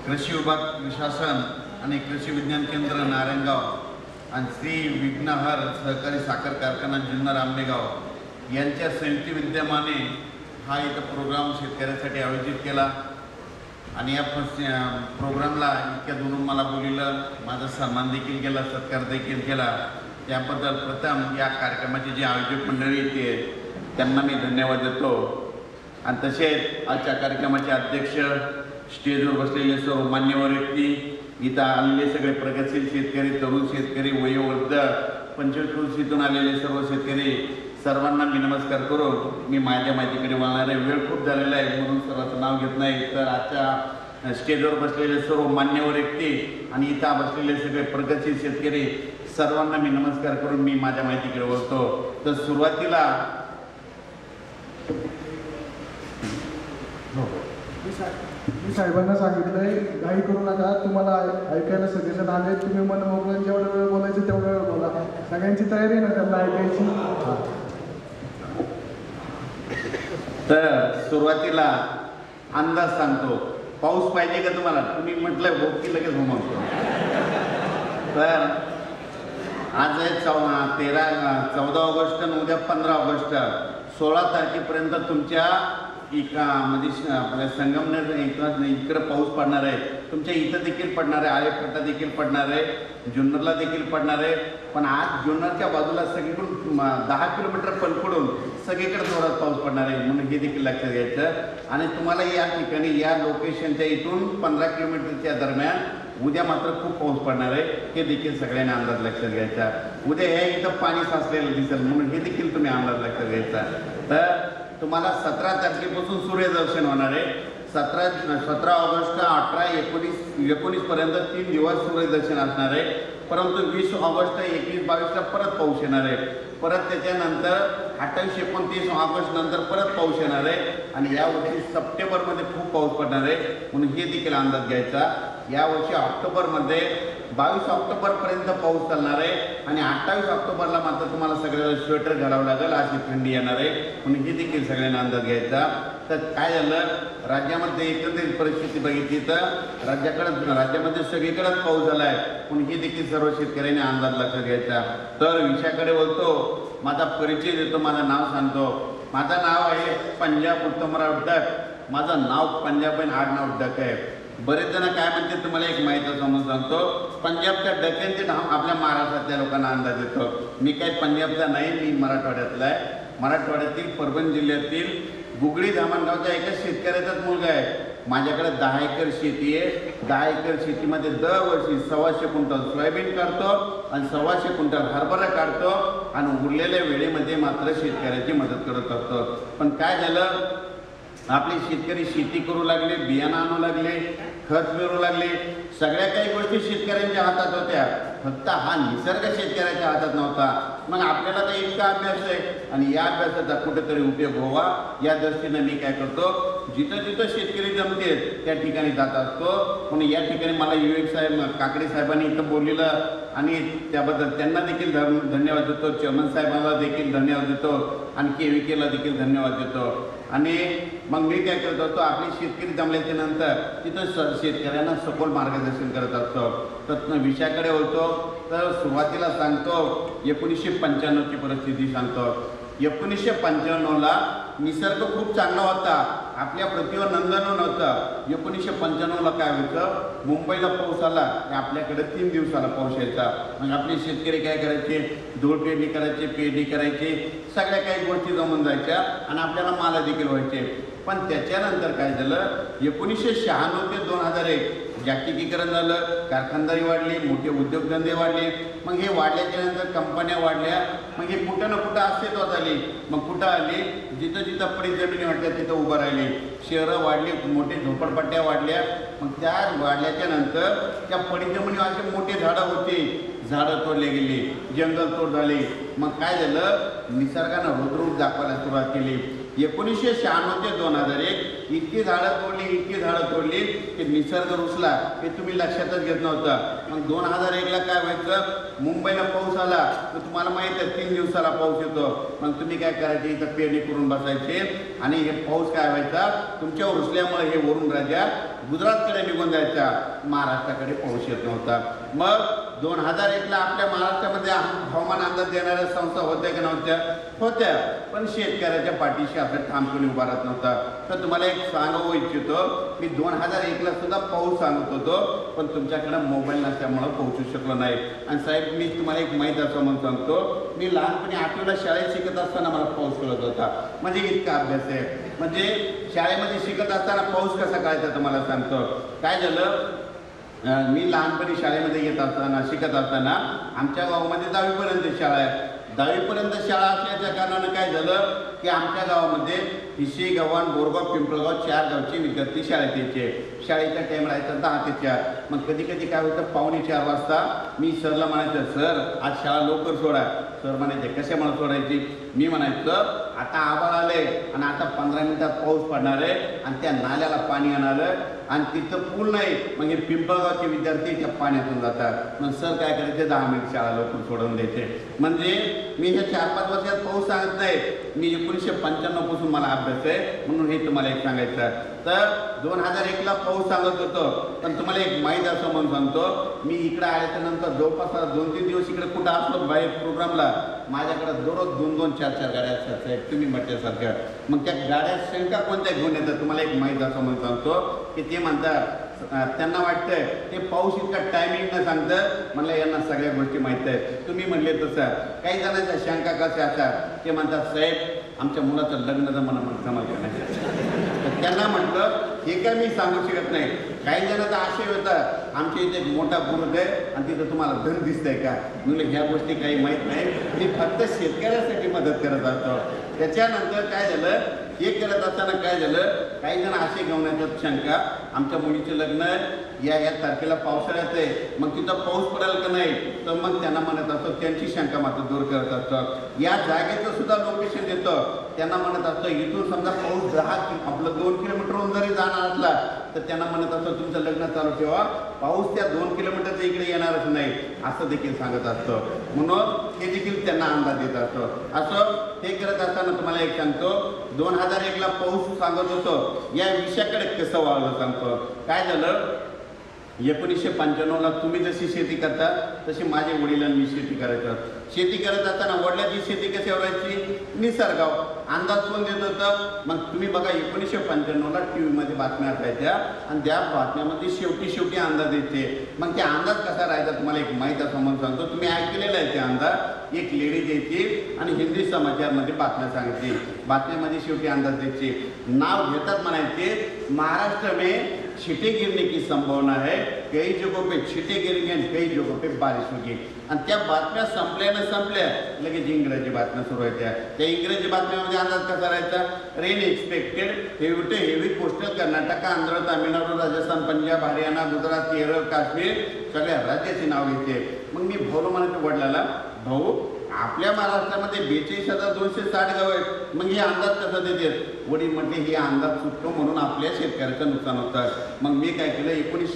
कृषी विभाग शासन आणि कृषी विज्ञान केंद्र नारायणगाव आणि श्री विघ्नहर सहकारी साखर कारखाना जुन्नर आंबेगाव यांच्या संयुक्त विद्यमाने हा इथं प्रोग्राम शेतकऱ्यांसाठी आयोजित केला आणि या प्रोग्रामला इतक्या दुरून मला बोलवलं, माझा सन्मान देखील केला, सत्कार देखील केला. त्याबद्दल प्रथम या कार्यक्रमाचे जे आयोजक मंडळी येते त्यांना मी धन्यवाद देतो. आणि तसेच आजच्या कार्यक्रमाचे अध्यक्ष, स्टेजवर बसलेले सर्व मान्यवर व्यक्ती, इथं आलेले सगळे प्रगतशील शेतकरी, तरुण शेतकरी, वयोवृद्ध, 25 वर्षातून आलेले सर्व शेतकरी, सर्वांना मी नमस्कार करून मी माझ्या माहितीकडे वळणार आहे. वेळ खूप झालेला आहे म्हणून सर्वांचं नाव घेत नाही. तर आजच्या स्टेजवर बसलेले सर्व मान्यवर व्यक्ती आणि इथं बसलेले सगळे प्रगतशील शेतकरी, सर्वांना मी नमस्कार करून मी माझ्या माहितीकडे वळतो. तर सुरुवातीला मी साहेबांना सांगितलंय, घाई करू नका. तुम्हाला ऐकायला सगळेजण आले, तुम्ही मन मोकळं जेवढा वेळ बोलायचं तेवढा वेळ बोला. सगळ्यांची तयारी ना त्यांना ऐकायची. तर सुरुवातीला अंदाज सांगतो. पाऊस पाहिजे का तुम्हाला? तुम्ही म्हटलं हो की लगेच हो म्हणतो. तर आज आहे 14 ऑगस्ट आणि उद्या 15 ऑगस्ट. 16 तारखेपर्यंत तुमच्या म्हणजे आपल्या संगमनेर इकडं पाऊस पडणार आहे. तुमच्या इथं देखील पडणार आहे, आळेफाटा देखील पडणार आहे, जुन्नरला देखील पडणार आहे. पण आज जुन्नरच्या बाजूला सगळीकडून 10 किलोमीटर पलकडून सगळीकडे जोरात पाऊस पडणार आहे म्हणून हे देखील लक्षात घ्यायचं. आणि तुम्हाला या ठिकाणी या लोकेशनच्या इथून 15 किलोमीटरच्या दरम्यान उद्या मात्र खूप पाऊस पडणार आहे, हे देखील सगळ्यांनी अंदाज लक्षात घ्यायचा. उद्या हे इथं पाणी साचलेलं दिसेल म्हणून हे देखील तुम्ही अंदाज लक्षात घ्यायचा. तर तुम्हाला 17 तारखेपासून सूर्यदर्शन होणार आहे. 17 ऑगस्ट, 18, 19 पर्यंत 3 दिवस सूर्यदर्शन असणार आहे. परंतु 20 ऑगस्ट, 21, 22ला परत पाऊस येणार आहे. परत त्याच्यानंतर 28, 29 ऑगस्ट नंतर परत पाऊस येणार आहे. आणि यावर्षी सप्टेंबरमध्ये खूप पाऊस पडणार आहे म्हणून हे देखील अंदाज घ्यायचा. यावर्षी ऑक्टोबरमध्ये 22 ऑक्टोबरपर्यंत पाऊस चालणार आहे आणि 28 ऑक्टोबरला मात्र तुम्हाला सगळ्याला स्वेटर घालावं लागेल, अशी थंडी येणार आहे म्हणून हे देखील सगळ्यांना अंदाज घ्यायचा. तर काय झालं, राज्यामध्ये एकंदरीत परिस्थिती बघितली तर राज्यामध्ये सगळीकडेच पाऊस झाला आहे म्हणून हे देखील सर्व शेतकऱ्यांनी अंदाज लक्षात घ्यायचा. तर विषयाकडे बोलतो, माझा परिचय देतो, माझं नाव सांगतो. माझं नाव आहे पंजाब उत्तमराव डक. माझं नाव पंजाब आणि आडनाव डक आहे. बरेच जण काय म्हणते तुम्हाला एक माहिती समजून सांगतो. पंजाबच्या डक्यांचे नाव आपल्या महाराष्ट्रातल्या लोकांना अंदाज येतो. मी काही पंजाबचा नाही, मी मराठवाड्यातला आहे. मराठवाड्यातील परभणी जिल्ह्यातील गुगळी धामणगावच्या एका शेतकऱ्याचाच मुलगा आहे. माझ्याकडे 10 एकर शेती आहे. 10 एकर शेतीमध्ये दरवर्षी 125 क्विंटल सोयाबीन काढतो आणि 125 क्विंटल हरभरा काढतो आणि उरलेल्या वेळेमध्ये मात्र शेतकऱ्याची मदत करत असतो. पण काय झालं, आपले शेतकरी शेती करू लागले, बियाणं आणू लागले, खत मिळू लागले, सगळ्या काही गोष्टी शेतकऱ्यांच्या हातात होत्या. फक्त हा निसर्ग शेतकऱ्याच्या हातात नव्हता. मग आपल्याला तर इतका अभ्यास आहे आणि या अभ्यासाचा कुठेतरी उपयोग व्हावा या दृष्टीने मी काय करतो, जिथं जिथं शेतकरी जमते त्या ठिकाणी जात असतो. म्हणून या ठिकाणी मला UX साहेब, काकडे साहेबांनी इथं बोललेलं आणि त्याबद्दल त्यांना देखील धन्यवाद देतो. चेअरमन साहेबांना देखील धन्यवाद देतो आणि KVKला देखील धन्यवाद देतो. आणि मग मी काय करत असतो, आपले शेतकरी जमल्याच्या नंतर तिथं शेतकऱ्यांना सखोल मार्गदर्शन करत असतो. तर विषयाकडे होतो. तर सुरुवातीला सांगतो 1995ची परिस्थिती सांगतो. 1995ला निसर्ग खूप चांगला होता, आपल्या पृथ्वीवर नंदनवन होतं. 1995ला काय होतं, मुंबईला पाऊस आला की आपल्याकडे 3 दिवसाला पाऊस यायचा. मग आपले शेतकरी काय करायचे, धूळ पेरणी करायचे, पेरणी करायचे, सगळ्या काही गोष्टी जमून जायच्या आणि आपल्याला माल देखील व्हायचे. पण त्याच्यानंतर काय झालं, 1996 ते 2001 जागतिकीकरण झालं, कारखानदारी वाढली, मोठे उद्योगधंदे वाढले. मग हे वाढल्याच्या नंतर कंपन्या वाढल्या. मग हे कुठं ना कुठं अस्तित्वात आली. मग कुठं आली, जिथं जिथं पडीक जमिनी वाटल्या तिथं उभं राहिली. शहरं वाढली, मोठे झोपडपट्ट्या वाढल्या. मग त्या वाढल्याच्या नंतर त्या पडीक जमिनी असे मोठे झाडं होते, झाडं तोडले गेली, जंगल तोड झाले. मग काय झालं, निसर्गानं रुद्रूप दाखवायला सुरुवात केली. 1996 ते 2001 इतकी झाडं तोडली की निसर्ग रुसला हे तुम्ही लक्षातच घेत नव्हतं. मग 2001ला काय व्हायचं, मुंबईला पाऊस आला तर तुम्हाला माहिती आहे 3 दिवसाला पाऊस येतो. मग तुम्ही काय करायचे, इथं पेरणी करून बसायचे आणि हे पाऊस काय व्हायचा, तुमच्यावर रुसल्यामुळे हे वरून राजा गुजरातकडे निघून जायचा, महाराष्ट्राकडे पाऊस येत नव्हता. मग 2001ला आपल्या महाराष्ट्रामध्ये हवामान अंदाज देणाऱ्या संस्था होत्या की नव्हत्या? होत्या, पण शेतकऱ्याच्या पाठीशी असं ठामपणे उभा राहत नव्हता. तर तुम्हाला एक सांगू इच्छितो, मी 2001ला सुद्धा पाऊस सांगत होतो, पण तुमच्याकडे मोबाईल नसल्यामुळं पोहोचू शकलो नाही. आणि साहेब, मी तुम्हाला एक माहीत असं म्हणून सांगतो, मी लहानपणी 8वीला शाळेत शिकत असताना मला पाऊस कळत होता. म्हणजे इतका अभ्यास आहे. म्हणजे शाळेमध्ये शिकत असताना पाऊस कसा कळायचा तुम्हाला सांगतो. काय झालं, मी लहानपणी शाळेमध्ये शिकत असताना आमच्या गावामध्ये 10वीपर्यंत शाळा आहे. 10वीपर्यंत शाळा असल्याच्या कारणानं काय झालं की आमच्या गावामध्ये हिशी, गव्हाण, बोरगाव, पिंपळगाव 4 गावचे विद्यार्थी शाळेत यायचे. शाळेचा टाईम राहायचा 10 ते 4. मग कधी कधी काय होतं, 3:45 वाजता मी सरला म्हणायचं, सर आज शाळा लवकर सोडा. सर म्हणायचे, कशामुळे सोडायची? मी म्हणायचं, आता आभाळ आले आणि आता 15 मिनिटात पाऊस पडणार आहे आणि त्या नाल्याला पाणी येणार आणि तिथं पूल नाही. मग हे पिंपळगावचे विद्यार्थी त्या पाण्यातून जातात. मग सर काय करायचे, 10 मिनिट शाळा लवकर सोडून द्यायचे. म्हणजे मी हे 4-5 वर्षात पाऊस सांगत नाही, मी 1995 पासून मला अभ्यास आहे, म्हणून हे तुम्हाला एक सांगायचं. तर 2001ला पाऊस सांगत होतो, पण तुम्हाला एक माहीत असं म्हणून सांगतो, मी इकडे आल्याच्या नंतर जवळपास 2-3 दिवस इकडे कुठं असलो बाहेर प्रोग्रामला, माझ्याकडे दररोज 2-2, 4-4 गाड्या असतात साहेब, तुम्ही म्हटल्यासारख्या. मग त्या गाड्या शंका कोणत्या घेऊन येतात तुम्हाला एक माहीत असं म्हणून सांगतो, की ते म्हणतात, त्यांना वाटतंय ते पाऊस इतका टायमिंग न सांगतं, म्हणलं यांना सगळ्या गोष्टी माहीत आहेत. तुम्ही म्हणले तसं काही जणांच्या शंका कशा असतात, ते म्हणतात, साहेब आमच्या मुलाचं लग्न जमणं समजलं नाही. तर त्यांना म्हटलं, हे काय मी सांगू शकत नाही. काही जणांचा आशय होता, आमच्या इथे एक मोठा बुरुज आहे आणि तिथं तुम्हाला धन दिसतंय का? म्हणलं ह्या गोष्टी काही माहीत नाही, मी फक्त शेतकऱ्यासाठी मदत करत असतो. त्याच्यानंतर काय झालं, हे करत असताना काय झालं, काही जण असे घेऊन येतात शंका, आमच्या मुलीचे लग्न या तारखेला पावसाळ्यात आहे, मग तिथं पाऊस पडेल का नाही, तर मग त्यांना म्हणत असतो, त्यांची शंका मात्र दूर करत असतं. या जागेचं सुद्धा लोकेशन देतं, त्यांना म्हणत असतं, इथून समजा पाऊस आपलं 2 किलोमीटरहून जरी जाणार असला तर त्यांना म्हणत असतो, तुमचं लग्न चालू ठेवा, पाऊस त्या 2 किलोमीटरच्या इकडे येणारच नाही, असं देखील सांगत असतं. म्हणून हे देखील त्यांना अंदाज देत असतो. असं हे करत असताना तुम्हाला एक सांगतो, 2001ला पाऊस सांगत होतो, या विषयाकडे कसं वाढलं सांगतो. काय झालं, 1995ला तुम्ही जशी शेती करता तशी माझे वडिलांनी शेती करायचं. शेती करत असताना वडिलांची शेती कशी व्हायची, निसर्गाव अंदाज कोण देत होतं. मग तुम्ही बघा, 1995ला टीव्हीमध्ये बातम्या असायच्या आणि त्या बातम्यामध्ये शेवटी अंदाज येते. मग ते अंदाज कसा राहायचा तुम्हाला एक माहीत असं म्हणून सांगतो, तुम्ही ऐकलेला आहे ते अंदाज. एक लेडीज यायची आणि हिंदी समाचारमध्ये बातम्या सांगायची, बातम्यामध्ये शेवटी अंदाज द्यायची, नाव घेतात म्हणायचे, महाराष्ट्र में छींटे गिरने की संभावना है, कई जगहों पे छींटे गिरेंगे आणि कई जगहों पे बारिश होगी. आणि त्या बातम्या संपल्या लगेच इंग्रजी बातम्या सुरू व्हायच्या. त्या इंग्रजी बातम्यामध्ये अंदाज कसा राहायचा, rain expected, heavy coastal Karnataka, Andhra, Tamil Nadu, Rajasthan, Punjab, Haryana, Gujarat, Kerala, Kashmir सगळ्या राज्याची नाव घेते. मग मी भाऊ म्हणायचं वडिलाला, भाऊ आपल्या महाराष्ट्रामध्ये 42,260 गाव आहेत, मग हे अंदाज कसा देते? वडील म्हटले, हे अंदाज चुकतो म्हणून आपल्या शेतकऱ्याचं नुकसान होतं. मग मी काय केलं,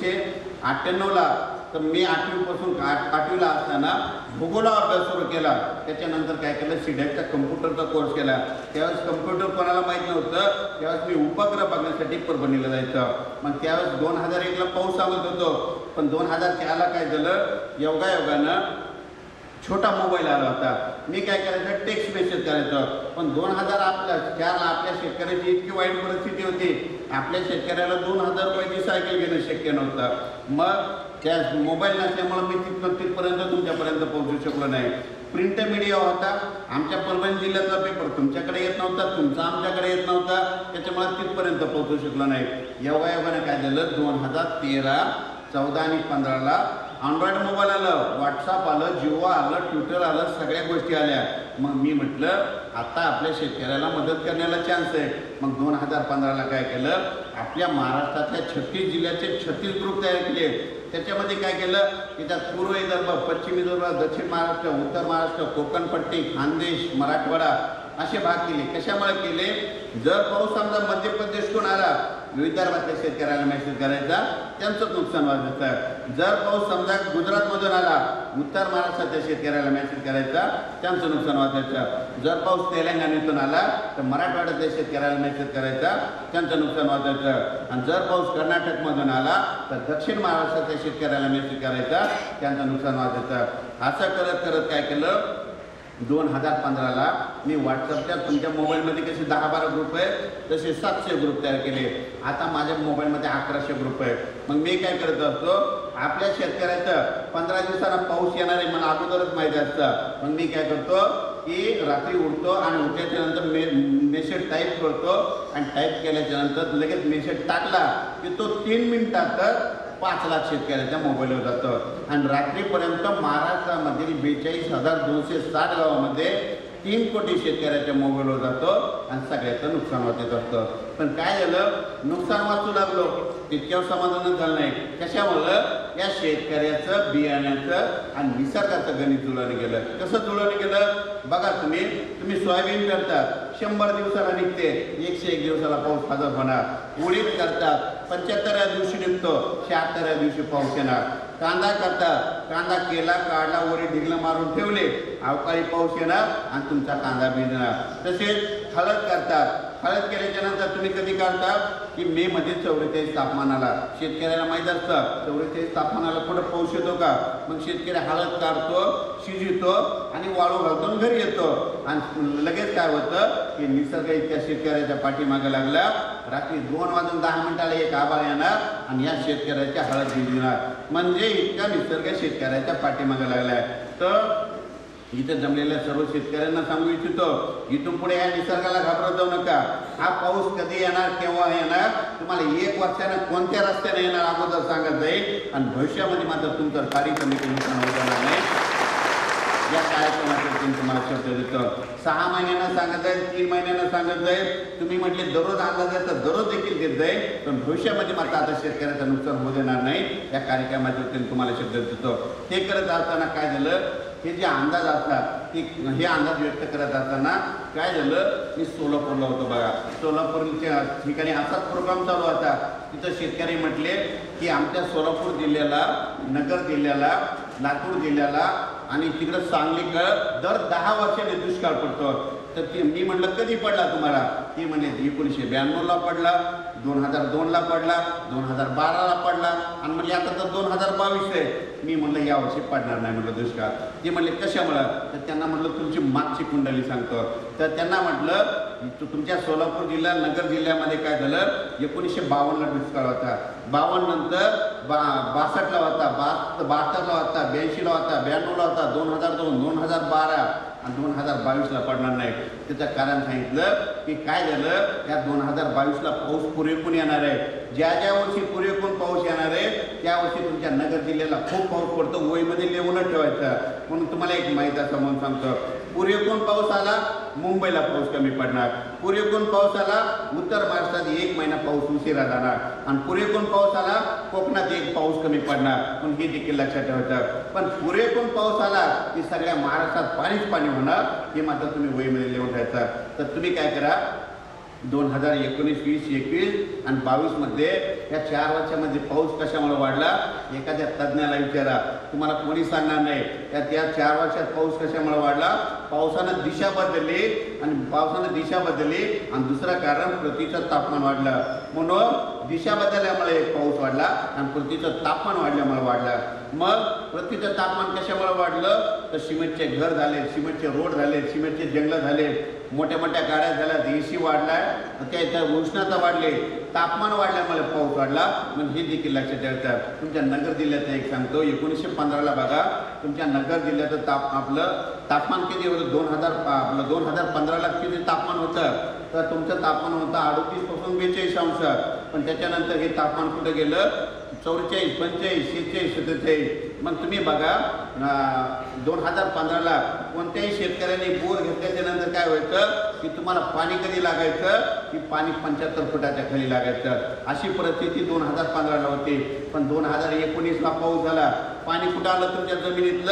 1998ला तर मी 8वीला असताना भूगोला अभ्यास सुरू केला. त्याच्यानंतर काय केलं, सीडॅकचा कम्प्युटरचा कोर्स केला. त्यावेळेस कम्प्युटर कोणाला माहीत नव्हतं, त्यावेळेस मी उपग्रह बघण्यासाठी परभणीला जायचं. मग त्यावेळेस 2001ला पाऊस सांगत होतो, पण 2004ला काय झालं, योगायोगानं छोटा मोबाईल आला होता. मी काय करायचं, टेक्स्ट मेसेज करायचं. पण 2004ला आपल्या शेतकऱ्याची इतकी वाईट परिस्थिती होती, आपल्या शेतकऱ्याला 2000 रुपयाची सायकल घेणं शक्य नव्हतं. मग त्या मोबाईल नसल्यामुळे मी तिथपर्यंत तुमच्यापर्यंत पोहोचू शकलो नाही. प्रिंट मीडिया होता, आमच्या परभणी जिल्ह्यातला पेपर तुमच्याकडे येत नव्हता, तुमचा आमच्याकडे येत नव्हता, त्याच्यामुळे तिथपर्यंत पोहोचू शकलो नाही. योगायोगाने काय झालं, 2013, 14 आणि 15ला अँड्रॉइड मोबाईल आलं, व्हॉट्सअप आलं, जिओ आलं, ट्विटर आलं, सगळ्या गोष्टी आल्या. मग मी म्हटलं, आता आपल्या शेतकऱ्याला मदत करण्याला चान्स आहे. मग 2015ला काय केलं, आपल्या महाराष्ट्रातल्या 36 जिल्ह्याचे 36 ग्रुप तयार केले. त्याच्यामध्ये काय केलं की त्यात पूर्व विदर्भ, पश्चिम विदर्भ, दक्षिण महाराष्ट्र, उत्तर महाराष्ट्र, कोकणपट्टी, खानदेश, मराठवाडा असे भाग केले. कशामुळे केले? जर पाऊस समजा मध्य प्रदेशकडून आला, विदर्भातल्या शेतकऱ्याला मेसेज करायचा, त्यांचं नुकसान व्हायचं. जर पाऊस समजा गुजरातमधून आला, उत्तर महाराष्ट्रातल्या शेतकऱ्याला मेसेज करायचा, त्यांचं नुकसान वाचायचं. जर पाऊस तेलंगणातून आला तर मराठवाड्यातल्या शेतकऱ्याला मेसेज करायचा, त्यांचं नुकसान वाचायचं. आणि जर पाऊस कर्नाटकमधून आला तर दक्षिण महाराष्ट्रातल्या शेतकऱ्याला मेसेज करायचा, त्यांचं नुकसान वाचायचं. असं करत करत काय केलं, 2015ला मी व्हॉट्सअपच्या तुमच्या मोबाईलमध्ये कसे 10-12 ग्रुप आहे तसे 700 ग्रुप तयार केले. आता माझ्या मोबाईलमध्ये 1100 ग्रुप आहे. मग मी काय करत असतो, आपल्या शेतकऱ्याचं 15 दिवसांना पाऊस येणार आहे मला अगोदरच माहिती असतं. मग मी काय करतो की रात्री उठतो आणि उठल्याच्या नंतर मेसेज टाईप करतो आणि टाईप केल्याच्या नंतर लगेच मेसेज टाकला की तो 3 मिनिटातच 5 लाख शेतकऱ्याच्या मोबाईलवर जातं. आणि रात्रीपर्यंत महाराष्ट्रामधील 42,260 गावामध्ये 3 कोटी शेतकऱ्याच्या मोबाईलवर जातो आणि सगळ्याचं नुकसान वाचत असतं. पण काय झालं, नुकसान वाचू लागलो तितक्यावर समाधान झालं नाही. कशामुळं? या शेतकऱ्याचं बियाण्याचं आणि निसर्गाचं गणित जुळवलं गेलं. कसं जुळवलं गेलं बघा, तुम्ही सोयाबीन करतात, 100 दिवसाला निघते, 101 दिवसाला पाऊस हजर होणार. उडीद करतात, 75व्या दिवशी निघतो, 76व्या दिवशी पाऊस येणार. कांदा करतात, कांदा केला, काढला, वरी ढिगलं मारून ठेवले, अवकाळी पाऊस येणार आणि तुमचा कांदा भिजणार. तसेच हळद करतात, हळद केल्याच्या नंतर तुम्ही कधी काढता की मे मध्ये 44 तापमानाला. शेतकऱ्याला माहीत असतं 44 तापमानाला कुठं पाऊस येतो का. मग शेतकरी हळद काढतो, शिजवतो आणि वाळू घालतो आणि घरी येतो. आणि लगेच काय होतं की निसर्ग इतक्या शेतकऱ्याच्या पाठीमागे लागला. रात्री 2:10 एक आभाळ येणार आणि या शेतकऱ्याच्या हळद भिजणार. म्हणजे इतका निसर्ग शेतकऱ्याच्या पाठीमागे लागलाय. तर इथं जमलेल्या सर्व शेतकऱ्यांना सांगू इच्छितो, इथून पुढे या निसर्गाला घाबरत जाऊ नका. हा पाऊस कधी येणार, केव्हा येणार, तुम्हाला 1 वर्षानं कोणत्या रस्त्याने येणार अगोदर सांगत जाईल. आणि भविष्यामध्ये मात्र तुमचं फारी कमी नुकसान होणार नाही. या कार्यक्रमातून तुम्हाला शब्द देतो. 6 महिन्यांना सांगत जाईल, 3 महिन्यांना सांगत जाईल. तुम्ही म्हटले दररोज अंदाज आहे तर दररोज देखील देत जाईल. पण भविष्यामध्ये मात्र आता शेतकऱ्याचं नुकसान होऊ देणार नाही. या कार्यक्रमातून तुम्हाला शब्द देतो. हे करत असताना काय झालं, हे जे अंदाज असतात हे अंदाज व्यक्त करत असताना काय झालं, मी सोलापूरला होतो बघा. सोलापूरच्या ठिकाणी असाच प्रोग्राम चालू होता. तिथं शेतकरी म्हटले की आमच्या सोलापूर जिल्ह्याला, नगर जिल्ह्याला, लातूर जिल्ह्याला आणि तिकडं सांगलीकडं दर 10 वर्षाने दुष्काळ पडतो. तर ते मी म्हटलं कधी पडला तुम्हाला? ते म्हणले 1992ला पडला, 2002ला पडला, 2012ला पडला आणि म्हणले आता तर 2022 आहे. मी म्हटलं यावर्षी पडणार नाही म्हटलं दुष्काळ. ते म्हणले कशामुळं? तर त्यांना म्हटलं तुमची मागची कुंडली सांगतो. तर त्यांना म्हटलं तुमच्या सोलापूर जिल्हा, नगर जिल्ह्यामध्ये काय झालं, 1952ला दुष्काळ होता, 52 नंतर 62ला होता, 72ला होता, 82ला होता, 92ला होता, 2002, 2012 आणि 2022ला पडणार नाही. त्याचं कारण सांगितलं की काय झालं, या 2022ला पाऊस पुरेपूर येणार आहे. ज्या ज्या वर्षी पुरेपूर पाऊस येणार आहे त्या वर्षी तुमच्या नगर जिल्ह्याला खूप पाऊस पडतो. वहीमध्ये लिहूनच ठेवायचं. म्हणून तुम्हाला एक माहिती असं म्हणून सांगतो, पुरेपूर पाऊस आला मुंबईला पाऊस कमी पडणार, पुरेपूर पाऊस आला उत्तर महाराष्ट्रात 1 महिना पाऊस उशिरा जाणार आणि पुरेपूर पाऊस आला कोकणात 1 पाऊस कमी पडणार. पण हे देखील लक्षात ठेवायचं. पण पुरेपूर पाऊस आला की सगळ्या महाराष्ट्रात पाणीच पाणी होणार, हे मात्र तुम्ही वहीमध्ये लिहून ठेवायचं. तर तुम्ही काय करा, 2019, 20, 21 आणि 22मध्ये या 4 वर्षामध्ये पाऊस कशामुळे वाढला एखाद्या तज्ज्ञाला विचारा. तुम्हाला कोणी सांगणार नाही. त्या 4 वर्षात पाऊस कशामुळे वाढला? पावसानं दिशा बदलली आणि दुसरं कारण पृथ्वीचं तापमान वाढलं. म्हणून दिशा बदलल्यामुळे एक पाऊस वाढला आणि पृथ्वीचं तापमान वाढल्यामुळे वाढला. मग पृथ्वीचं तापमान कशामुळे वाढलं? तर सिमेंटचे घर झाले, सिमेंटचे रोड झाले, सिमेंटचे जंगल झाले, मोठ्या मोठ्या गाड्या झाल्या, एसी वाढलाय, त्या उष्णता वाढली, तापमान वाढल्यामुळे पाऊस वाढला. मग हे देखील लक्षात ठेवायचं. तुमच्या नगर जिल्ह्याचं एक सांगतो, 1915ला बघा तुमच्या नगर जिल्ह्याचं आपलं तापमान किती होतं? 2015ला किती तापमान होतं? तर तुमचं तापमान होतं 38 पासून 42 अंश. पण त्याच्यानंतर हे तापमान कुठं गेलं? 44, 45, 46, 47. मग तुम्ही बघा 2015ला कोणत्याही शेतकऱ्यांनी बोर घेतल्याच्या नंतर काय व्हायचं की तुम्हाला पाणी कधी लागायचं की पाणी 75 फुटाच्या खाली लागायचं. अशी परिस्थिती 2015ला होती. पण 2019ला पाऊस झाला, पाणी कुठं आलं तुमच्या जमिनीतलं?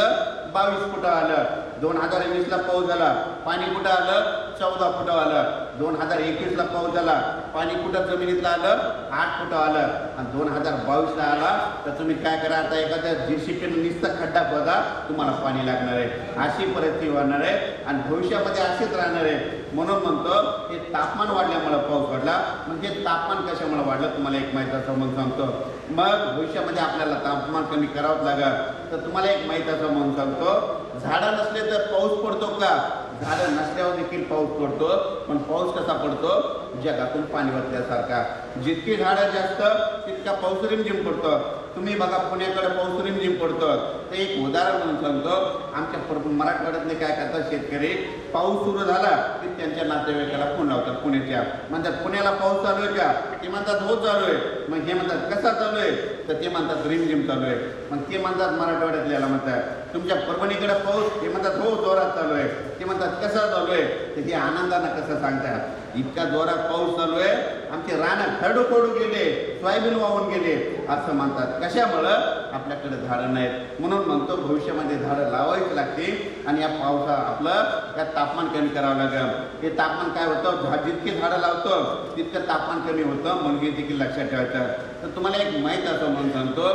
22 फुटं आलं. 2020ला पाऊस झाला, पाणी कुठं आलं? 14 फुटं आलं. 2021ला पाऊस झाला, पाणी कुठं जमिनीतलं आलं? 8 फुटं आलं. आणि 2022ला आला तर तुम्ही काय करा, आता एखाद्या JCPने नुसता खड्डा खोदा, तुम्हाला पाणी लागणार आहे. अशी परिस्थिती होणार आहे आणि भविष्यामध्ये असेच राहणार आहे. म्हणून म्हणतो हे तापमान वाढल्यामुळे पाऊस वाढला. म्हणजे तापमान कशामुळे वाढलं तुम्हाला एक माहीत असं म्हणून सांगतो. मग भविष्यामध्ये आपल्याला तापमान कमी करावंच लागेल. तर तुम्हाला एक माहीत असं म्हणून सांगतो, झाडं नसले तर पाऊस पडतो का? झाडं नसल्यावर देखील पाऊस पडतो. पण पाऊस कसा पडतो? जगातून पाणी वाचल्यासारखा. जितकी झाडं जास्त तितका पाऊस रिमझिम पडतो. तुम्ही बघा पुण्याकडे पाऊस रिमझिम पडतो. तर एक उदाहरण म्हणून सांगतो, आमच्या मराठवाड्यातले काय करतात शेतकरी, पाऊस सुरू झाला की त्यांच्या नातेवाईकाला फोन लावतात पुण्याच्या, म्हणतात पुण्याला पाऊस चालू आहे का? ते म्हणतात हो चालू आहे. मग हे म्हणतात कसा चालू आहे? तर ते म्हणतात रिमझिम चालू आहे. मग ते म्हणतात मराठवाड्यातल्याला म्हणतात तुमच्या परभणीकडे पाऊस? ते म्हणतात हो जोरात चालू आहे. ते म्हणतात कसा चालू आहे? तर हे आनंदानं कसं सांगतात, इतका जोरात पाऊस चालू आहे आमचे रानं खरडू खडू गेले, सोयाबीन वाहून गेले असं म्हणतात. कशामुळं? आपल्याकडे झाडं नाहीत. म्हणून म्हणतो भविष्यामध्ये झाडं लावावीच लागतील आणि या पावसा आपलं या तापमान कमी करावं लागेल. हे तापमान काय होतं, जितके झाडं लावतो तितकं तापमान कमी होतं. म्हणून हे देखील लक्षात ठेवायचं. तर तुम्हाला एक माहीत असं म्हणून सांगतो,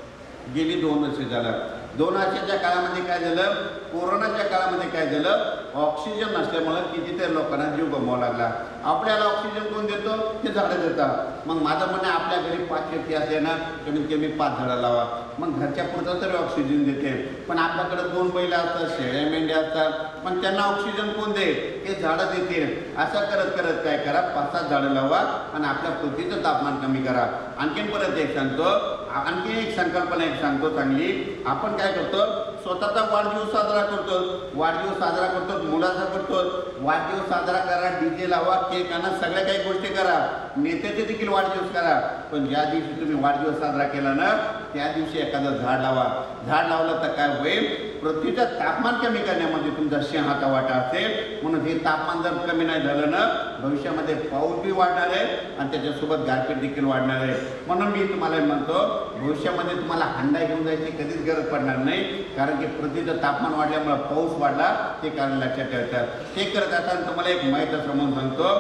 गेली 2 वर्ष झालं, 2 वर्षाच्या काळामध्ये काय झालं, कोरोनाच्या काळामध्ये काय झालं, ऑक्सिजन नसल्यामुळं कितीतरी लोकांना जीव गमवावा लागला. आपल्याला ऑक्सिजन कोण देतो? ते झाडं देतात. मग माझं म्हणणं आपल्या घरी 5 व्यक्ती असले ना, कमीत कमी 5 झाडं लावा. मग घरच्या पुरतं तरी ऑक्सिजन देते. पण आपल्याकडे 2 बैल असतात, शेळ्या मेंढ्या असतात, पण त्यांना ऑक्सिजन कोण दे? ते झाडं देते. असं करत करत काय करा, 5-7 झाडं लावा आणि आपल्या पृथ्वीचं तापमान कमी करा. आणखीन परत एक सांगतो, आणखी एक संकल्पना एक सांगतो चांगली. आपण काय करतो, स्वतःचा वाढदिवस साजरा करतो. वाढदिवस साजरा करतो, मुलाचा करतो. वाढदिवस साजरा करा, डीजे लावा, केक आणा, सगळ्या काही गोष्टी करा. नेत्याचे देखील वाढदिवस करा. पण ज्या दिवशी तुम्ही वाढदिवस साजरा केला ना, त्या दिवशी एखादं झाड लावा. झाड लावलं तर काय होईल, पृथ्वीचं तापमान कमी करण्यामध्ये तुमचा सिंहाचा वाटा असेल. म्हणून हे तापमान जर कमी नाही झालं ना, भविष्यामध्ये पाऊस बी वाढणार आहे आणि त्याच्यासोबत गारपीट देखील वाढणार आहे. म्हणून मी तुम्हाला म्हणतो, भविष्यामध्ये तुम्हाला हंडा घेऊन जायची कधीच गरज पडणार नाही. कारण की पृथ्वीचं तापमान वाढल्यामुळे पाऊस वाढला, ते कारण लक्षात ठेवतात. ते करत असताना तुम्हाला एक माहीत असं म्हणून सांगतो,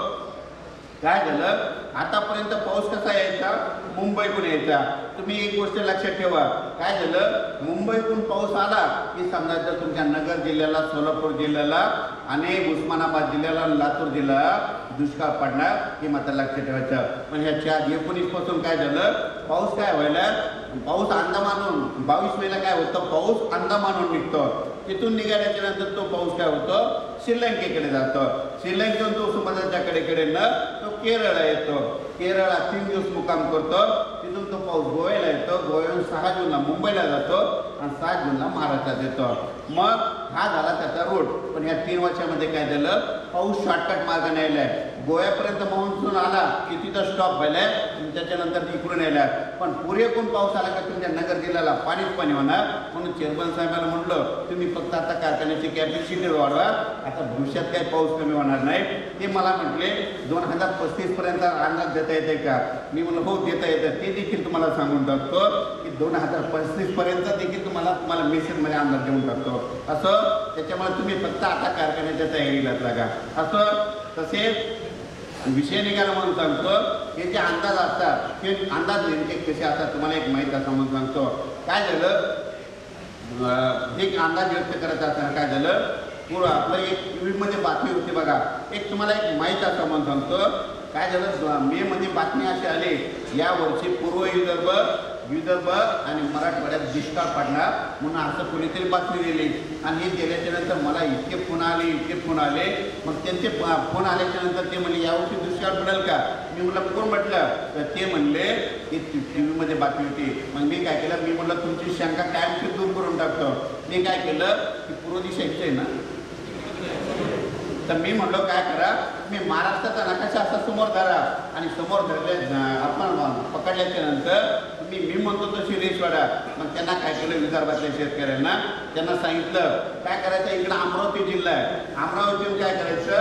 काय झालं, आतापर्यंत पाऊस कसा यायचा, मुंबईतून यायचा. तुम्ही एक गोष्ट लक्षात ठेवा, काय झालं, मुंबईतून पाऊस आला की समजा जर तुमच्या नगर जिल्ह्याला, सोलापूर जिल्ह्याला आणि उस्मानाबाद जिल्ह्याला, लातूर जिल्ह्याला दुष्काळ पडणार, हे मात्र लक्षात ठेवायचं. पण ह्या 19 पासून काय झालं, पाऊस काय व्हायला, पाऊस अंदमानहून 22 मेला काय होतं, पाऊस अंदमानहून निघतो. तिथून निघाल्याच्या नंतर तो पाऊस काय होतो, श्रीलंकेकडे जातो. श्रीलंकेतून तो समुद्राच्या कडेकडे न तो केरळला येतो. केरळला 3 दिवस मुक्काम करतो. तिथून तो पाऊस गोव्याला येतो. गोव्याहून 6 जूनला मुंबईला जातो आणि 7 जूनला महाराष्ट्रात येतो. मग हा झाला त्याचा रूट. पण ह्या 3 वर्षामध्ये काय झालं, पाऊस शॉर्टकट मार्गाने यायलाय. गोव्यापर्यंत मान्सून आला की तिथं स्टॉप व्हायलाय आणि त्याच्यानंतर इकडून यायला. पण पुरेपूर पाऊस आला का तुमच्या नगर जिल्ह्याला पाणीच पाणी होणार. म्हणून चेअरमन साहेबांना म्हटलं, तुम्ही फक्त आता कारखान्याची कॅपॅसिटी वाढवा, आता भविष्यात काही पाऊस कमी होणार नाही. ते मला म्हटले 2035 पर्यंत अंदाज देता येते का? मी म्हणलं हो देता येतं. ते देखील तुम्हाला सांगून टाकतो की 2035 पर्यंत देखील तुम्हाला मेसेजमध्ये अंदाज देऊन टाकतो. असं त्याच्यामुळे तुम्ही फक्त आता कारखान्याच्या तयारीला लागा. असं तसेच विषय निघाला म्हणून सांगतो, हे जे अंदाज असतात हे अंदाज नेमके कसे असतात तुम्हाला एक माहीत असं म्हणून सांगतो. काय झालं, एक अंदाज व्यक्त करत असताना काय झालं, पूर्ण आपलं एक टीव्हीमध्ये बातमी होती बघा. एक तुम्हाला एक माहीत असं म्हणून सांगतो, काय झालं, मे मध्ये बातमी अशी आली, यावर्षी पूर्व विदर्भ आणि मराठवाड्यात दुष्काळ पडणार म्हणून असं कोणीतरी बातमी दिली. आणि हे दिल्याच्या नंतर मला इतके फोन आले. मग त्यांचे फोन आल्याच्या नंतर ते म्हणले यावर्षी दुष्काळ पडेल का? मी म्हटलं कोण म्हटलं? तर ते म्हणले की टी व्हीमध्ये बातमी होती. मग मी काय केलं, मी म्हटलं तुमची शंका कायमची दूर करून टाकतो. मी काय केलं की पूर्व दिशा इथे आहे ना, तर मी म्हटलं काय करा, मी महाराष्ट्राचा नकाशा असा समोर धरा आणि समोर धरल्या आपण पकडल्याच्या नंतर मी म्हणतो तशी रेस वाढा. मग त्यांना काय केलं, विदर्भातल्या शेतकऱ्यांना त्यांना सांगितलं काय करायचं, इकडं अमरावती जिल्हा आहे, अमरावतीहून काय करायचं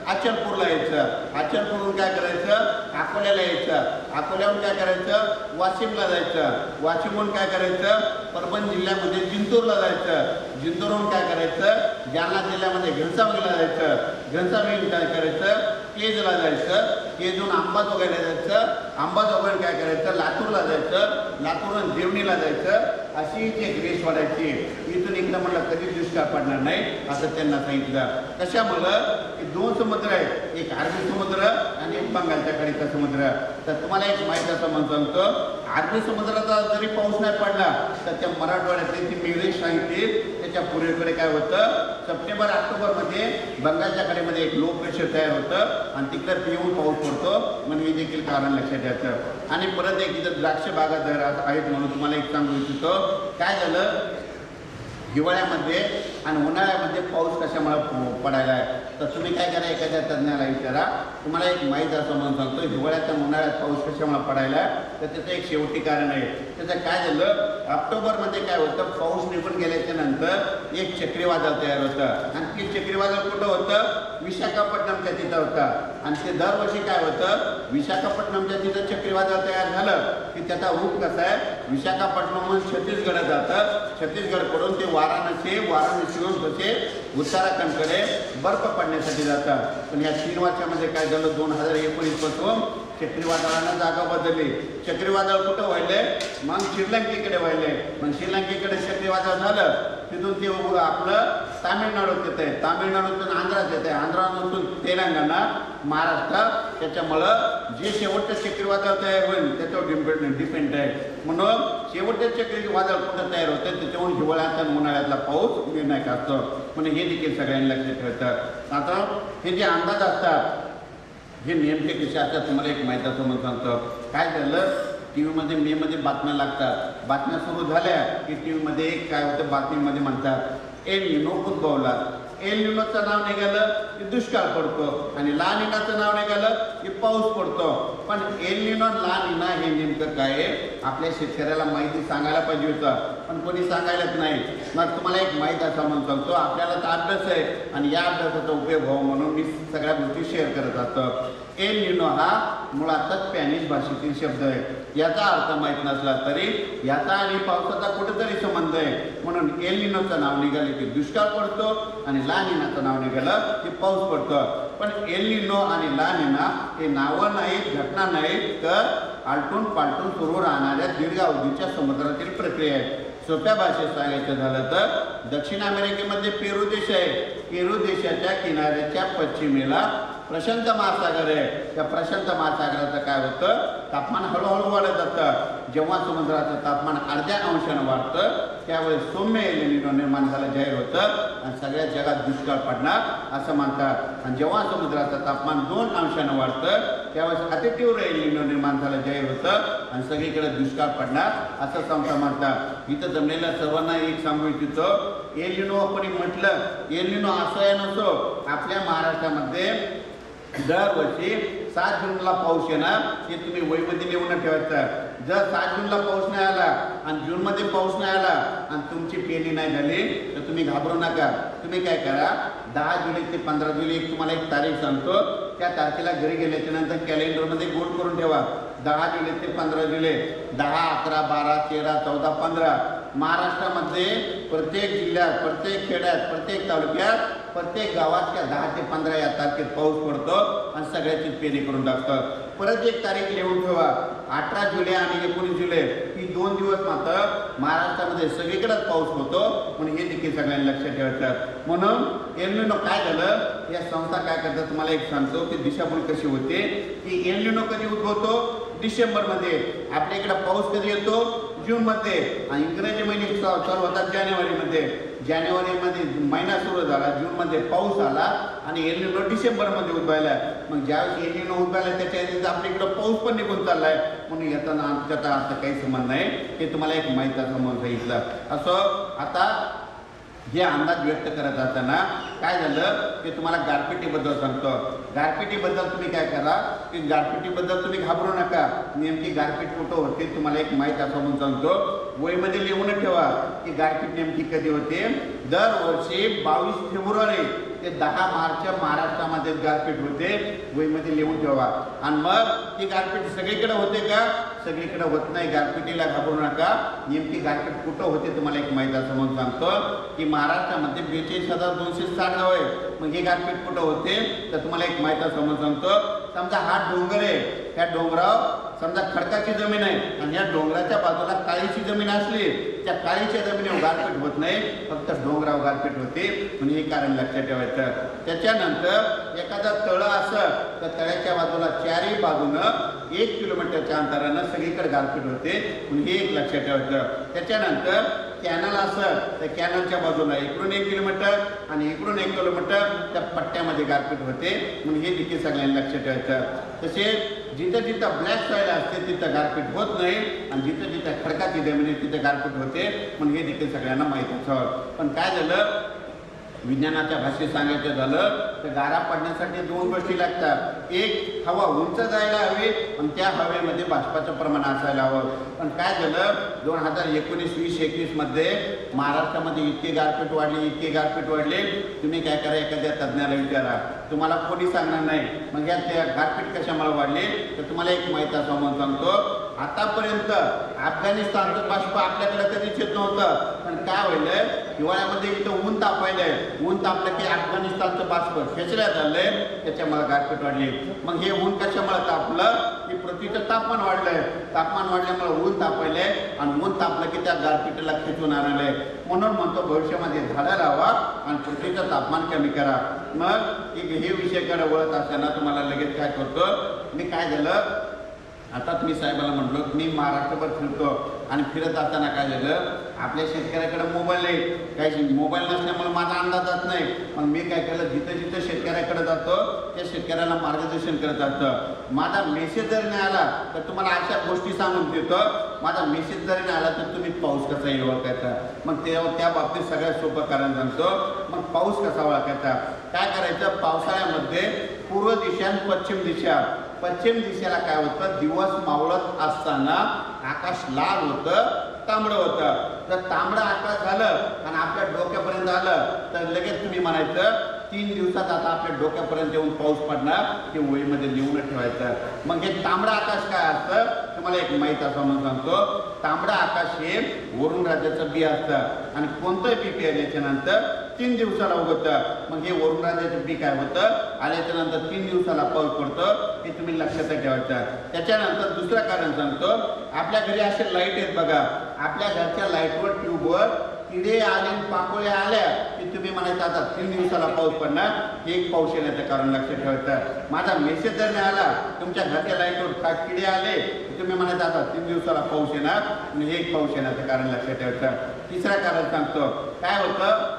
अचलपूरला यायचं, अचलपूरहून काय करायचं अकोल्याला यायचं, अकोल्याहून काय करायचं वाशिमला जायचं, वाशिमहून काय करायचं परभणी जिल्ह्यामध्ये जिंतूरला जायचं, जिंतूरहून काय करायचं जालना जिल्ह्यामध्ये घनसावंगीला जायचं, घनसावंगीहून काय करायचं केजला जायचं, केजहून अंबाजोगाईला जायचं, अंबाजोगाईहून काय करायचं लातूरला जायचं, लातूरहून देवणीला जायचं, अशी एक रेस वाढायची. इथून इकडं म्हणलं कधीच दुष्काळ पडणार नाही असं त्यांना सांगितलं. कशामुळं की दोन समुद्र आहेत, एक अरबी समुद्र आणि एक बंगालच्या कडेचा समुद्र. तर तुम्हाला एक माहिती असं म्हणून सांगतो, अरबी समुद्राचा जरी पाऊस नाही पडला तर त्या मराठवाड्यातली ती मेघरेश सांगितली त्याच्या पूर्वेकडे काय होतं सप्टेंबर ऑक्टोबरमध्ये बंगालच्या कडेमध्ये एक लो प्रेशर तयार होतं आणि तिकडे येऊन पाऊस पडतो म्हणून हे देखील कारण लक्षात द्यायचं. आणि परत एक इथं द्राक्ष बागा जर आहेत म्हणून तुम्हाला एक सांगू इच्छितो, काय झालं हिवाळ्यामध्ये आणि उन्हाळ्यामध्ये पाऊस कशामुळे पडायला आहे. तर तुम्ही काय करा एखाद्या तज्ज्ञाला विचारा, तुम्हाला एक माहीत असं म्हणून सांगतो हिवाळ्यात आणि उन्हाळ्यात पाऊस कशामुळे पडायला आहे तर त्याचं एक शेवटी कारण आहे. त्याचं काय झालं ऑक्टोबरमध्ये काय होतं पाऊस निघून गेल्याच्या नंतर एक चक्रीवादळ तयार होतं आणि ते चक्रीवादळ कुठं होतं विशाखापट्टणमच्या तिथं होतं आणि ते दरवर्षी काय होतं विशाखापट्टणमच्या तिथं चक्रीवादळ तयार झालं की त्याचा रूप कसा आहे विशाखापट्टणमहून छत्तीसगड जातं, छत्तीसगडकडून ते वाराणसीहून तसे उत्तराखंडकडे बर्फ पडण्यासाठी जातात. पण या 3 वर्षामध्ये काय झालं 2019 पासून चक्रीवादळानं जागा बदलली. चक्रीवादळ कुठं व्हायले मग श्रीलंकेकडे व्हायले, मग श्रीलंकेकडे चक्रीवादळ झालं तिथून ते आपलं तामिळनाडूत येत आहे, तामिळनाडूतून आंध्रात येत आहे, आंध्रातून तेलंगणा महाराष्ट्र. त्याच्यामुळं जे शेवटचं चक्रीवादळ तयार होईल त्याच्यावर डिपेंड आहे. म्हणून शेवटचं चक्रीवादळ कुठं तयार होतं त्याच्यावरून हिवाळ्यात आणि उन्हाळ्यातला पाऊस निर्णायक असतो म्हणून हे देखील सगळ्यांनी लक्षात ठेवतात. आता हे जे अंदाज असतात हे नेमके कसे असतात तुम्हाला एक माहिती असं म्हणून सांगतो. काय झालं टी व्हीमध्ये मेमध्ये बातम्या लागतात, बातम्या सुरू झाल्या की टी व्हीमध्ये काय होतं बातमीमध्ये म्हणतात एल निनो उद्भवला. एल निनोचं नाव निघालं की दुष्काळ पडतो आणि ला निनाचं नाव निघालं की पाऊस पडतो. पण एल निनो ला निना हे नेमकं काय आहे आपल्या शेतकऱ्याला माहिती सांगायला पाहिजे होतं पण कोणी सांगायलाच नाही. मग तुम्हाला एक माहिती असा म्हणून सांगतो आपल्याला तर अभ्यास आहे आणि या अभ्यासाचा उपयोग व्हावा म्हणून मी सगळ्या गोष्टी शेअर करत असतो. एल निनो हा मुळातच स्पॅनिश भाषेतील शब्द आहे. याचा अर्थ माहीत नसला तरी याचा आणि पावसाचा कुठेतरी संबंध आहे म्हणून एल निनोचं नाव निघाले की दुष्काळ पडतो आणि ला निनाचं नाव निघालं की पाऊस पडतो. पण एल निनो आणि ला निना हे नावं नाहीत घटना नाहीत तर आलटून पालटून सुरू राहणाऱ्या दीर्घ अवधीच्या समुद्रातील प्रक्रिया आहे. सोप्या भाषेत सांगायचं झालं तर दक्षिण अमेरिकेमध्ये पेरू देश आहे, पेरू देशाच्या किनाऱ्याच्या पश्चिमेला प्रशांत महासागर आहे. त्या प्रशांत महासागराचं काय होतं तापमान हळूहळू वाढत जातं. जेव्हा समुद्राचं तापमान अर्ध्या अंशानं वाढतं त्यावेळेस सौम्य एल निनो निर्माण झालं जाहीर होतं आणि सगळ्या जगात दुष्काळ पडणार असं म्हणतात. आणि जेव्हा समुद्राचं तापमान 2 अंशानं वाढतं त्यावेळेस अतितीव्र एल निनो निर्माण झालं जाहीर होतं आणि सगळीकडे दुष्काळ पडणार असं संस्था म्हणतात. इथं जमलेल्या सर्वांना एक सांगू इच्छितो एल निनो कोणी म्हटलं एल निनो असं आहे नसो आपल्या महाराष्ट्रामध्ये दरवर्षी 7 जूनला पाऊस येणार हे तुम्ही वहीमध्ये लिहून ठेवायचं. जर 7 जूनला पाऊस नाही आला आणि जूनमध्ये पाऊस नाही आला आणि तुमची पेरणी नाही झाली तर तुम्ही घाबरू नका. तुम्ही काय करा 10 जुलै ते 15 जुलै तुम्हाला एक तारीख सांगतो त्या तारखेला घरी गेल्याच्या नंतर कॅलेंडरमध्ये गोल करून ठेवा 10 जुलै ते 15 जुलै 10, 11, 12, 13, 14, 15 महाराष्ट्रामध्ये प्रत्येक जिल्ह्यात प्रत्येक खेड्यात प्रत्येक तालुक्यात प्रत्येक गावात 10 ते 15 या तारखेत पाऊस पडतो आणि सगळ्याची पेरणी करून टाकतं. परत एक तारीख लिहून ठेवा 18 जुलै आणि 19 जुलै ही 2 दिवस मात्र महाराष्ट्रामध्ये सगळीकडेच पाऊस होतो म्हणून हे देखील सगळ्यांनी लक्षात ठेवायचं. म्हणून एल निनो काय झालं या संस्था काय करतात तुम्हाला एक सांगतो की दिशाभूल कशी होते की एल निनो कधी उद्भवतो डिसेंबरमध्ये, आपल्या इकडे पाऊस कधी येतो जूनमध्ये आणि इंग्रजी महिने चालू होतात जानेवारीमध्ये. जानेवारीमध्ये महिना सुरू झाला, जूनमध्ये पाऊस आला आणि एल निनो डिसेंबरमध्ये उद्भवला. मग ज्यावेळेस एल निनो उद्भवला त्याच्या आधी आपल्या इकडं पाऊस पण निघून चाललाय म्हणून याचा आमच्याचा अर्थ काही संबंध नाही हे तुम्हाला एक माहिती समोर सांगितलं. असं आता हे अंदाज व्यक्त करत असताना काय झालं ते तुम्हाला गारपिटीबद्दल सांगतो. गारपिटीबद्दल तुम्ही काय करा की गारपिटीबद्दल तुम्ही घाबरू नका. नेमकी गारपीट कुठं होते तुम्हाला एक माहिती असं म्हणून सांगतो. वहीमध्ये लिहून ठेवा की गारपीट नेमकी कधी होते. दरवर्षी 22 फेब्रुवारी ते 10 मार्च महाराष्ट्रामध्ये गारपीट होते, वहीमध्ये लिहून ठेवा. आणि मग ती गारपीट सगळीकडे होते का? सगळीकडे होत नाही. गारपिटीला घाबरू नका. नेमकी गारपीट कुठं होते तुम्हाला एक माहीत असं म्हणून सांगतो की महाराष्ट्रामध्ये 42,260 गाव आहे. मग ही गारपीट कुठं होते तर तुम्हाला एक माहीत असं म्हणून सांगतो. समजा हा डोंगर आहे, त्या डोंगरावर समजा खडकाची जमीन आहे आणि या डोंगराच्या बाजूला काळीची जमीन असली, त्या काळीच्या जमिनीवर गारपीट होत नाही, फक्त डोंगरावर गारपीट होते. म्हणजे हे कारण लक्षात ठेवायचं. त्याच्यानंतर एखादा तळ असं तर तळ्याच्या बाजूला चारही बाजूनं 1 किलोमीटरच्या अंतरानं सगळीकडे गारपीट होते. म्हणजे हे एक लक्षात ठेवायचं. त्याच्यानंतर कॅनल असं तर कॅनलच्या बाजूला इकडून 1 किलोमीटर आणि इकडून 1 किलोमीटर त्या पट्ट्यामध्ये गारपीट होते. म्हणून हे देखील सगळ्यांनी लक्षात ठेवायचं. तसेच जिथं जिथं ब्लॅक सॉईल असते तिथं गारपीट होत नाही आणि जिथं जिथं खडकाची जमीन आहे तिथं गारपीट होते. म्हणून हे देखील सगळ्यांना माहीत असावं. पण काय झालं, विज्ञानाच्या भाषेत सांगायचं झालं तर गारा पडण्यासाठी 2 गोष्टी लागतात. एक, हवा उंच जायला हवी आणि त्या हवेमध्ये बाष्पाचं प्रमाण असायला हवं. पण काय झालं, 2019-20-21 मध्ये महाराष्ट्रामध्ये इतकी गारपीट वाढली. तुम्ही काय करा, एखाद्या तज्ज्ञाला विचारा, तुम्हाला कोणी सांगणार नाही. मग या त्या गारपीट कशामुळे वाढली तर तुम्हाला एक माहीत असं म्हणून सांगतो. आतापर्यंत अफगाणिस्तानचं बाष्प आपल्याकडे कधीच येत नव्हतं. पण काय व्हायलंय, हिवाळ्यामध्ये इथं ऊन तापायलंय. ऊन तापलं की अफगाणिस्तानचं बाष्प खेचल्या चाललंय, त्याच्यामुळे गारपीट वाढली. मग हे ऊन कशामुळे तापलं की पृथ्वीचं तापमान वाढलंय. तापमान वाढल्यामुळे ऊन तापायलंय आणि ऊन तापलं की त्या गारपीटीला खेचून आणलंय. म्हणून म्हणतो भविष्यामध्ये झाडं लावा आणि पृथ्वीचं तापमान कमी करा. मग हे विषयाकडे वळत असताना तुम्हाला लगेच काय करतो, मी काय झालं, आता मी साहेबाला म्हटलो मी महाराष्ट्रभर फिरतो आणि फिरत असताना काय झालं, आपल्या शेतकऱ्याकडे मोबाईल नाही, काही मोबाईल नसल्यामुळे माझा अंदाज जात नाही. मग मी काय केलं, जिथं जिथं शेतकऱ्याकडे जातो त्या शेतकऱ्याला मार्गदर्शन करत असतं. माझा मेसेज जरी नाही आला तर तुम्हाला अशा गोष्टी सांगून देतो. माझा मेसेज जरी नाही आला तर तुम्ही पाऊस कसा येईल ओळखायचा. मग त्या बाबतीत सगळ्यात सोपं कारण सांगतो. मग पाऊस कसा ओळखायचा, काय करायचं, पावसाळ्यामध्ये पूर्व दिशा आणि पश्चिम दिशा. पश्चिम दिशेला काय होतं, दिवस मावळत असताना आकाश लाल होतं, तांबडं होतं. जर तांबडं आकाश झालं आणि आपल्या डोक्यापर्यंत आलं तर लगेच तुम्ही म्हणायचं 3 दिवसात आता आपल्या डोक्यापर्यंत येऊन पाऊस पडणार, ते वहीमध्ये लिहून ठेवायचं. मग हे तांबडं आकाश काय असतं तुम्हाला एक माहीत असं म्हणून सांगतो. तांबडं आकाश हे वरुण राजाचं बी असतं आणि कोणतंही पीक आल्याच्या नंतर 3 दिवसाला उगवतं. मग हे वरुण राजाचं पीक काय होतं, आल्याच्या नंतर 3 दिवसाला पाऊस पडतो, हे तुम्ही लक्षात ठेवायचं. त्याच्यानंतर दुसरं कारण सांगतो, आपल्या घरी असे लाईट आहेत बघा, आपल्या घरच्या लाईटवर ट्यूबवर किडे आले पाकोळ्या आल्या की तुम्ही म्हणायचं आता 3 दिवसाला पाऊस पडणार, हे एक पाऊस येण्याचं कारण लक्षात ठेवायचं. माझा मेसेज जर नाही आला, तुमच्या घरच्या लाईटवर किडे आले तुम्ही म्हणायचं आता 3 दिवसाला पाऊस येणार, हे एक पाऊस येण्याचं कारण लक्षात ठेवायचं. तिसरं कारण सांगतो, काय होतं,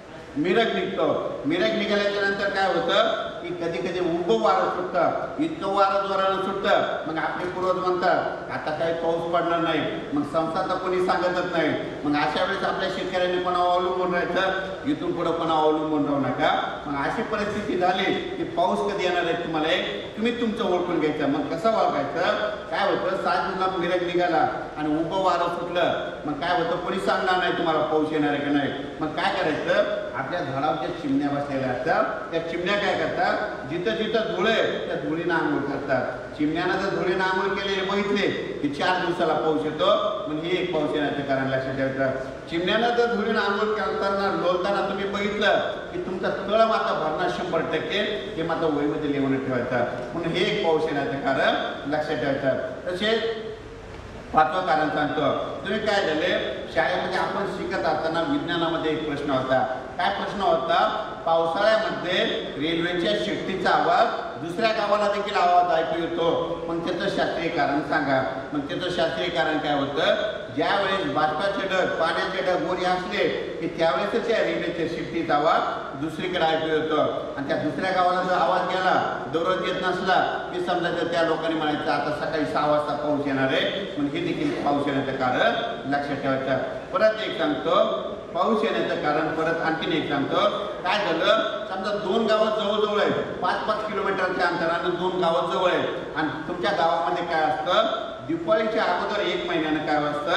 मिरग निघतो. मिरग निघाल्याच्या नंतर काय होतं की कधी कधी उभं वारं सुटतं, इतकं वारं जोरानं सुटतं. मग आपले पूर्वज म्हणतात आता काही पाऊस पडणार नाही, मग संस्थांना कोणी सांगतच नाही. मग अशा वेळेस आपल्या शेतकऱ्यांनी पण अवलंबून राहायचं, इथून पुढं पण अवलंबून राहू नका. मग अशी परिस्थिती झाली की पाऊस कधी येणार आहे तुम्हाला तुम्ही तुमचं ओळखून घ्यायचं. मग कसं ओळखायचं, काय होतं, 7 जूनला मिरग निघाला आणि उभं वारं सुटलं, मग काय होतं, कोणी सांगणार नाही तुम्हाला पाऊस येणार आहे का नाही. मग काय करायचं, आपल्या झाडावर ज्या चिमण्या बसलेल्या असतात त्या चिमण्या काय करतात, जिथं जिथं धुळे त्या धुळीनं आंघोळ करतात. चिमण्यानं जर धुळीनं आंघोळ केलेले बघितले की 4 दिवसाला पाऊस येतो. म्हणजे हे एक पाऊस येण्याचं कारण लक्षात ठेवायचं. चिमण्यानं जर धुळीनं आंघोळ करताना लोळताना तुम्ही बघितलं की तुमचा तळ माता भरणार 100%, हे मात्र वहीमध्ये लिहून ठेवायचं. म्हणून हे एक पाऊस येण्याचं कारण लक्षात ठेवायचं. तसेच 5वं कारण सांगतो, तुम्ही काय झाले, शाळेमध्ये आपण शिकत असताना विज्ञानामध्ये एक प्रश्न होता. काय प्रश्न होता, पावसाळ्यामध्ये रेल्वेच्या शिट्टीचा आवाज दुसऱ्या गावाला देखील आवाज ऐकू येतो. मग त्याचं शास्त्रीय कारण सांगा. मग त्याचं शास्त्रीय कारण काय होतं, ज्यावेळेस बाष्पाचे ढग पाण्याचे ढग वर असले की त्यावेळेसच या रेल्वेच्या शिट्टीचा आवाज दुसरीकडे ऐकू येतो. आणि त्या दुसऱ्या गावाला जर आवाज गेला, दररोज येत नसला की समजायचं त्या लोकांनी म्हणायचं आता सकाळी 6 वाजता पाऊस येणार आहे. म्हणजे हे देखील पाऊस येण्याचं कारण लक्षात ठेवायचं. परत एक सांगतो, पाऊस येण्याचं कारण परत आणखीन एक सांगतो. काय झालं, समजा 2 गावं जवळजवळ आहेत, 5-5 किलोमीटरच्या अंतरानं 2 गावं जवळ आहेत आणि तुमच्या गावामध्ये काय असतं, दिवाळीच्या अगोदर 1 महिन्यानं काय असतं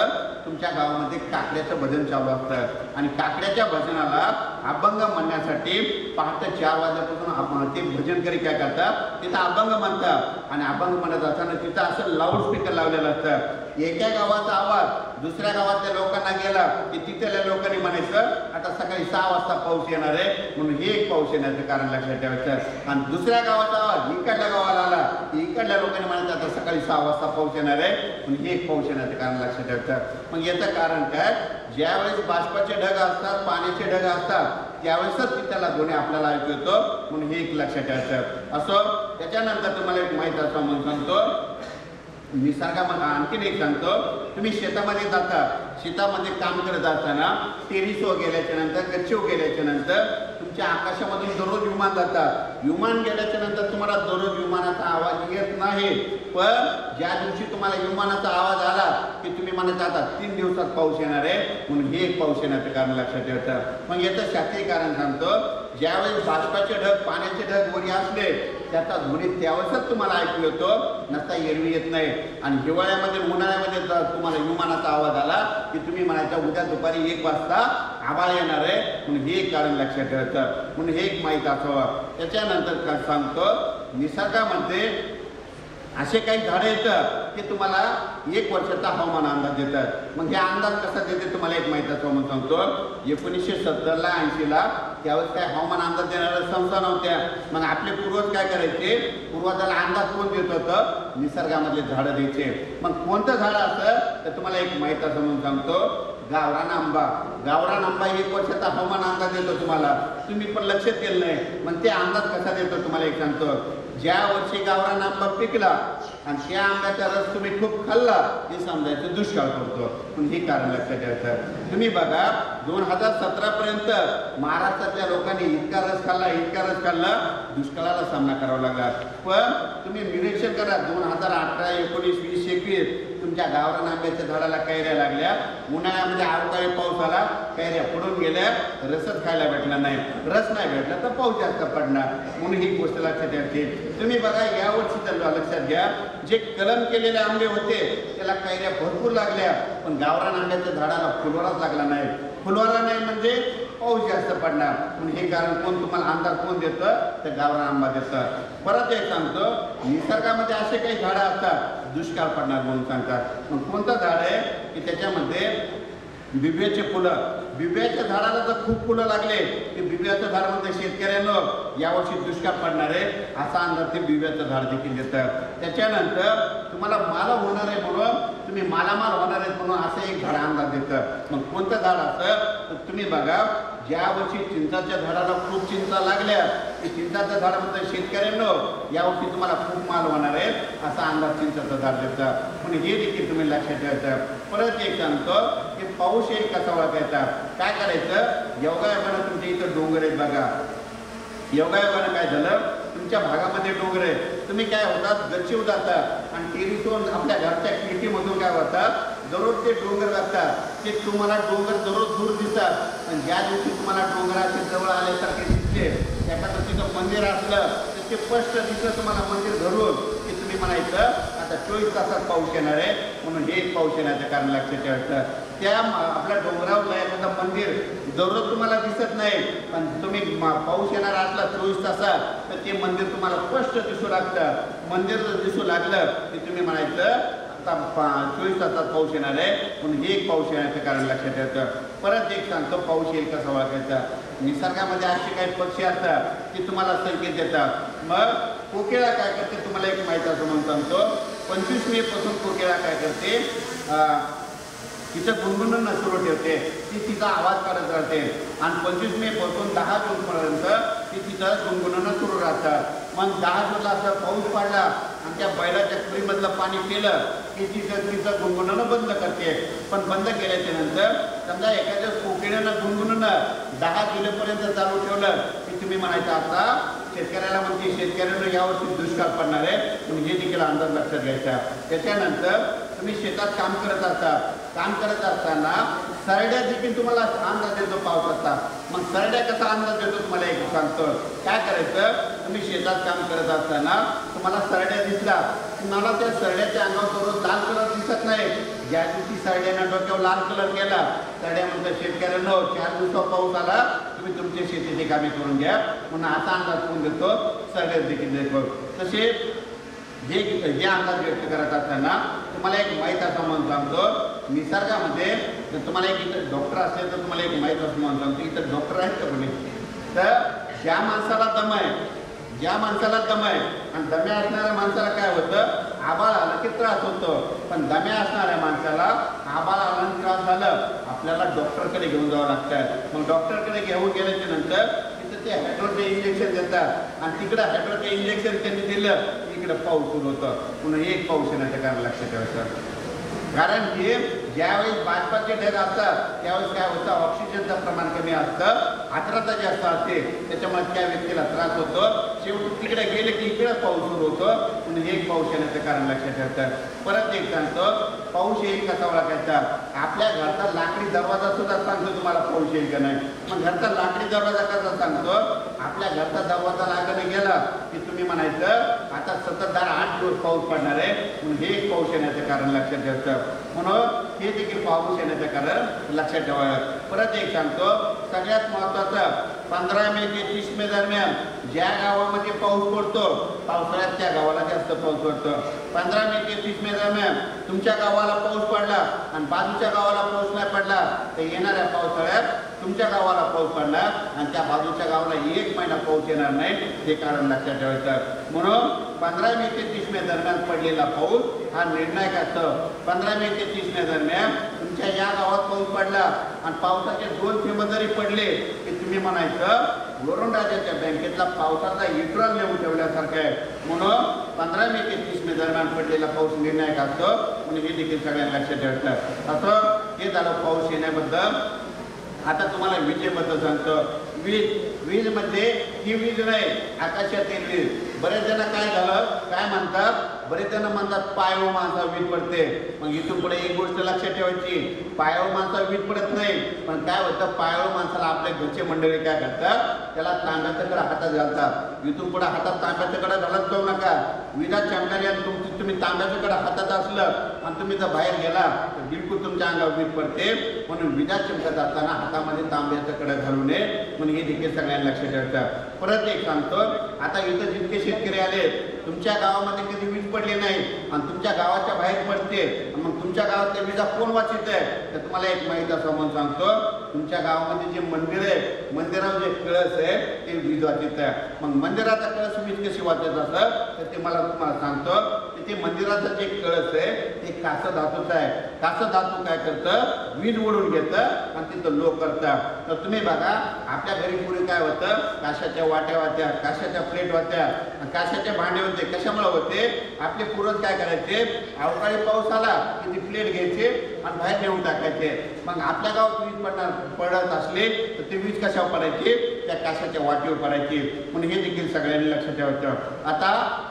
तुमच्या गावामध्ये काकड्याचं भजन चालू असतं आणि काकड्याच्या भजनाला अभंग म्हणण्यासाठी पहाटे 4 वाजल्यापासून ते भजनकरी काय करतात, तिथं अभंग म्हणतात आणि अभंग म्हणत असताना तिथं असं लाऊडस्पीकर लावलेलं असतं. एका गावाचा आवाज दुसऱ्या गावातल्या लोकांना गेला की तिथल्या लोकांनी म्हणायचं आता सकाळी 6 वाजता पाऊस येणार आहे, म्हणून हे एक पाऊस येण्याचं कारण लक्षात ठेवायचं. आणि दुसऱ्या गावाचा आवाज इकडल्या गावाला आला की इकडल्या लोकांनी म्हणायचं आता सकाळी 6 वाजता पाऊस येणार आहे, म्हणून हे एक पाऊस येण्याचं कारण लक्षात ठेवायचं. मग याचं कारण काय, ज्यावेळेस बाष्पाचे ढग असतात, पाण्याचे ढग असतात, त्यावेळेसच त्याला ध्वनी आपल्याला ऐकू येतो, म्हणून हे एक लक्षात ठेवायचं. असो, त्याच्यानंतर तुम्हाला एक माहीत असं म्हणून सांगतो, निसर्गामध्ये आणखीन एक सांगतो, तुम्ही शेतामध्ये जाता, शेतामध्ये काम करत असताना टेरिसवर गेल्याच्या नंतर, गच्चीवर गेल्याच्या नंतर तुमच्या आकाशामधून दररोज विमान जातात. विमान गेल्याच्या नंतर तुम्हाला दररोज विमानाचा आवाज येत नाही, पण ज्या दिवशी तुम्हाला विमानाचा आवाज आला की तुम्ही म्हणत आता 3 दिवसात पाऊस येणार आहे, म्हणून हे एक पाऊस येण्याचं कारण लक्षात ठेवतं. मग याचं शास्त्रीय कारण सांगतो, ज्यावेळेस बाष्पाचे ढग, पाण्याचे ढग वरी असले त्याचा ध्वनी त्यावेळेसच तुम्हाला ऐकू येतो, नसता एरवी येत नाही. आणि हिवाळ्यामध्ये, उन्हाळ्यामध्ये तुम्हाला विमानाचा आवाज आला की तुम्ही म्हणायचं उद्या दुपारी 1 वाजता आभाळ येणार आहे, म्हणून हे एक कारण लक्षात ठेवायचं, म्हणून हे एक माहीत असावं. त्याच्यानंतर सांगतो, निसर्गामध्ये असे काही झाडं येतं की तुम्हाला 1 वर्षाचा हवामान अंदाज देतात. मग हे अंदाज कसा देते तुम्हाला एक माहीत असावं म्हणून सांगतो. 1970ला 80ला त्यावेळेस काय हवामान अंदाज देणाऱ्या संस्था नव्हत्या. मग आपले पूर्वज काय करायचे, पूर्वजाला अंदाज कोण देत होतं, निसर्गामधले झाडं द्यायचे. मग कोणतं झाड असं तर तुम्हाला एक माहीत असं म्हणून सांगतो, गावरान आंबा. गावरान आंबा 1 वर्षाचा हवामान अंदाज देतो तुम्हाला, तुम्ही पण लक्षात केलं नाही. मग ते अंदाज कसा देतो तुम्हाला एक सांगतो, ज्या वर्षी गावरान आंबा पिकला आणि त्या आंब्याचा रस तुम्ही खूप खाल्ला हे समजायचं दुष्काळ पडतो, पण हे कारण लक्षात ठेवायचं. तुम्ही बघा 2017 पर्यंत महाराष्ट्रातल्या लोकांनी इतका रस खाल्ला, दुष्काळाला सामना करावा लागला. पण तुम्ही निरीक्षण करा, 2018, 19, 20, 21 तुमच्या गावरान आंब्याच्या झाडाला कैऱ्या लागल्या. उन्हाळ्यामध्ये अवकाळी पाऊस आला, कैऱ्या पडून गेल्या, रसच खायला भेटला नाही. रस नाही भेटला तर पाऊस जास्त पडणार, म्हणून ही गोष्ट लक्षात ठेवायची. तुम्ही बघा यावर्षी लक्षात घ्या, जे कलम केलेले आंबे होते त्याला कैऱ्या भरपूर लागल्या, पण गावरान आंब्याच्या झाडाला फुलवाराच लागला नाही. फुलवारा नाही म्हणजे पाऊस जास्त पडणार, म्हणून हे कारण कोण तुम्हाला अंदाज कोण देतं, तर गावरान आंबा देतं. परत एक सांगतो, निसर्गामध्ये असे काही झाडं असतात दुष्काळ पडणार म्हणून सांगतात. मग कोणतं झाड आहे की त्याच्यामध्ये बिब्याचे फुलं, बिब्याच्या झाडाला जर खूप फुलं लागले की बिब्याचं झाड म्हणते शेतकऱ्यांना यावर्षी दुष्काळ पडणार आहे, असा अंदाज ते बिब्याचं झाड देखील देतं. त्याच्यानंतर तुम्हाला माल होणार आहे म्हणून, तुम्ही मालामाल होणार आहेत म्हणून असं एक झाड अंदाज देतं. मग कोणतं झाड असं तर तुम्ही बघा, ज्या वर्षी चिंचाच्या झाडाला खूप चिंचा लागल्या की चिंचाचं झाड म्हणतं शेतकऱ्यांना यावर्षी तुम्हाला खूप माल होणार आहे, असा अंदाज चिंचाचं झाड देतं. म्हणून हे देखील तुम्ही लक्षात ठेवायचं. परत एक सांगतो की पाऊस येईल कसा ओळखायचा, काय करायचं, योगायोगानं तुमच्या इथं डोंगर आहेत बघा, योगायोगानं काय झालं, तुमच्या भागामध्ये डोंगर आहे, तुम्ही काय होतात गच्चीवर जातात आणि टेरिसवर आपल्या घरच्या खिडकीमधून काय होतात दररोज ते डोंगर लागतात. ते तुम्हाला डोंगर दररोज दूर दिसतात, आणि ज्या दिवशी तुम्हाला डोंगराचे जवळ आल्यासारखे दिसले, एखादं तिथं मंदिर असलं तर ते स्पष्ट दिसलं तुम्हाला मंदिर धरून की तुम्ही म्हणायचं आता 24 तासात पाऊस येणार आहे, म्हणून हे एक पाऊस येण्याचं कारण लक्षात ठेवायचं. त्या आपल्या डोंगरावरला एखादं मंदिर दररोज तुम्हाला दिसत नाही, पण तुम्ही पाऊस येणार असला 24 तासात तर ते मंदिर तुम्हाला स्पष्ट दिसू लागतं. मंदिर जर दिसू लागलं की तुम्ही म्हणायचं आता 24 तासात पाऊस येणार आहे, म्हणून हे एक पाऊस येण्याचं कारण लक्षात येतं. परत एक सांगतो, पाऊस येईल कसा ओळखायचा. निसर्गामध्ये असे काही पक्षी असतात की तुम्हाला संकेत देतात. मग कोकिळा काय करते तुम्हाला एक माहिती असं म्हणून सांगतो, 25 मे पासून कोकिळा काय करते, तिचं गुणगुणणं सुरू ठेवते, ती तिचा आवाज काढत राहते आणि 25 मे पासून 10 जूनपर्यंत ती तिचं गुणगुणणं सुरू राहतात. मग 10 जूनला असं पाऊस पडला आणि त्या बैलाच्या खुरीमधलं पाणी पिलं की तिचं गुणगुणणं बंद करते. पण बंद केल्याच्या नंतर समजा एखाद्या कोकिळेनं गुणगुणणं 10 जुलैपर्यंत चालू ठेवलं की तुम्ही म्हणायचं आता शेतकऱ्याला म्हणते शेतकऱ्यांना यावर्षी दुष्काळ पडणार आहे, म्हणून हे देखील अंदाज लक्षात घ्यायचा. त्याच्यानंतर तुम्ही शेतात काम करत असताना सरड्या देखील तुम्हाला अंदाज देतो पावसाचा. मग सरड्या कसा अंदाज देतो तुम्हाला एक सांगतो. काय करायचं, तुम्ही शेतात काम करत असताना तुम्हाला सरड्या दिसल्या, तुम्हाला त्या सरड्याच्या अंगावर लाल कलर दिसत नाही. ज्या दिवशी सरड्यानं डोक्यावर लाल कलर केला, सरड्या म्हणतात शेतकऱ्यांना 4 दिवसात पाऊस आला, तुम्ही तुमच्या शेतीची कामे करून घ्या. म्हणून असा अंदाज कोण देतो? सरड्या देखील देतो. तसे जे अंदाज व्यक्त करत असताना तुम्हाला एक माहीत असं म्हणून सांगतो, निसर्गामध्ये जर तुम्हाला एक इथं डॉक्टर असले तर तुम्हाला एक माहीत असं म्हणून सांगतो, इथं डॉक्टर आहेत का कोणी? तर ज्या माणसाला दम आहे, ज्या माणसाला दम आहे आणि दम्या असणाऱ्या माणसाला काय होतं? आबाळ आलं की त्रास होतो. पण दम्या असणाऱ्या माणसाला आबाळ आलं आणि त्रास झालं, आपल्याला डॉक्टरकडे घेऊन जावं लागतं. मग डॉक्टरकडे घेऊन गेल्याच्या नंतर तिथं ते हायड्रोचे इंजेक्शन देतात आणि तिकडं हायड्रोचे इंजेक्शन त्यांनी दिलं, इकडं पाऊस सुरू होतं. म्हणून एक पाऊस येण्याचं कारण लक्षात ठेवायचं. कारण की ज्यावेळेस बाष्पाचे ढग असतात त्यावेळेस काय होतं? ऑक्सिजनचं प्रमाण कमी असतं, आर्द्रता जास्त असते, त्याच्यामुळे त्या व्यक्तीला त्रास होतो. शेवटी तिकडे गेले की इकडे पाऊस सुरू होतो. म्हणून एक पाऊस येण्याचं कारण लक्षात ठेवतात. परत एक सांगतो, पाऊस येईल कसा ओळखायचा? आपल्या घरचा लाकडी दरवाजा सुद्धा सांगतो तुम्हाला पाऊस येईल का नाही. मग घरचा लाकडी दरवाजा कसा सांगतो? आपल्या घरचा दरवाजा लागणे गेला की तुम्ही म्हणायचं आता सततधार 8 दिवस पाऊस पडणार आहे. म्हणून हे एक पाऊस येण्याचं कारण लक्षात ठेवतं. म्हणून हे देखील पाऊस येण्याचं कारण लक्षात ठेवावं. परत एक सांगतो, सगळ्यात महत्त्वाचं 15 मे ते 30 मे दरम्यान ज्या गावामध्ये पाऊस पडतो पावसाळ्यात त्या गावाला जास्त पाऊस पडतो. 15 मे ते 30 मे दरम्यान तुमच्या गावाला पाऊस पडला आणि बाजूच्या गावाला पाऊस नाही पडला तर येणाऱ्या पावसाळ्यात तुमच्या गावाला पाऊस पडला आणि त्या बाजूच्या गावाला 1 महिना पाऊस येणार नाही, हे कारण लक्षात ठेवायचं. म्हणून 15 मे ते 30 मे दरम्यान पडलेला पाऊस हा निर्णायक असतो. 15 मे ते 30 मे दरम्यान तुमच्या या गावात पाऊस पडला आणि पावसाचे 2 थेंब जरी पडले की तुम्ही म्हणायचं वरुण राजाच्या बँकेतला पावसाचा विड्रॉल नेऊन ठेवल्यासारखं आहे. म्हणून 15 मे ते 30 मे दरम्यान पडलेला पाऊस निर्णायक असतो. म्हणून हे देखील सगळ्यांना लक्षात ठेवायचं. असं हे झालं पाऊस येण्याबद्दल. आता तुम्हाला विजेबद्दल सांगतो. वीजमध्ये ही वीज नाही, आकाशातील वीज. बरेच जण काय झालं काय म्हणतात, बरेच जण म्हणतात पायावर माणसावर वीज पडते. मग इथून पुढे एक गोष्ट लक्षात ठेवायची, पायावर माणसावर वीज पडत नाही. पण काय होतं, पायावर माणसाला आपल्या घरचे मंडळी काय करतात, त्याला तांब्याचं कडा हातात घालतात. इथून पुढे हातात तांब्याचं कडा घालत जाऊ नका. विजा चमकाने तुम्ही तांब्याचं कडा हातात असलं आणि तुम्ही जर बाहेर गेला तर बिलकुल तुमच्या अंगावर वीज पडते. म्हणून विजा चमकत असताना हातामध्ये तांब्याचं कडा घालू नये. म्हणून हे देखील सगळ्यांना लक्षात ठेवायचं. परत एक सांगतो, आता इथं जितके शेतकरी आले तुमच्या गावामध्ये कधी वीज पडली नाही आणि तुमच्या गावाच्या बाहेर पडते, मग तुमच्या गावातल्या विजा कोण वाचित आहे? तर तुम्हाला एक माहिती असं म्हणून सांगतो, तुमच्या गावामध्ये जे मंदिर आहे मंदिरावर जे कळस आहे ते वीज वाचित आहे. मग मंदिराचा कळस वीज कशी वाचत असं तर ते मला तुम्हाला सांगतो. ते मंदिराचं जे कळस आहे ते कास धातूचं आहे. कास धातू काय करतं, वीज ओढून घेतं आणि तिथं लोक करतात. तर तुम्ही बघा आपल्या घरी पूर्वी काय होतं, काशाच्या वाट्या होत्या, काशाच्या प्लेट होत्या, काशाचे भांडे होते. कशामुळे होते, आपले पूर्वज काय करायचे, अवकाळी पाऊस आला की ती प्लेट घ्यायचे आणि बाहेर नेऊन टाकायचे. मग आपल्या गावात वीज पडत असले तर ती वीज कशावर पडायची, त्या काशाच्या वाटीवर पडायची. म्हणून हे देखील सगळ्यांनी लक्षात ठेवायचं. आता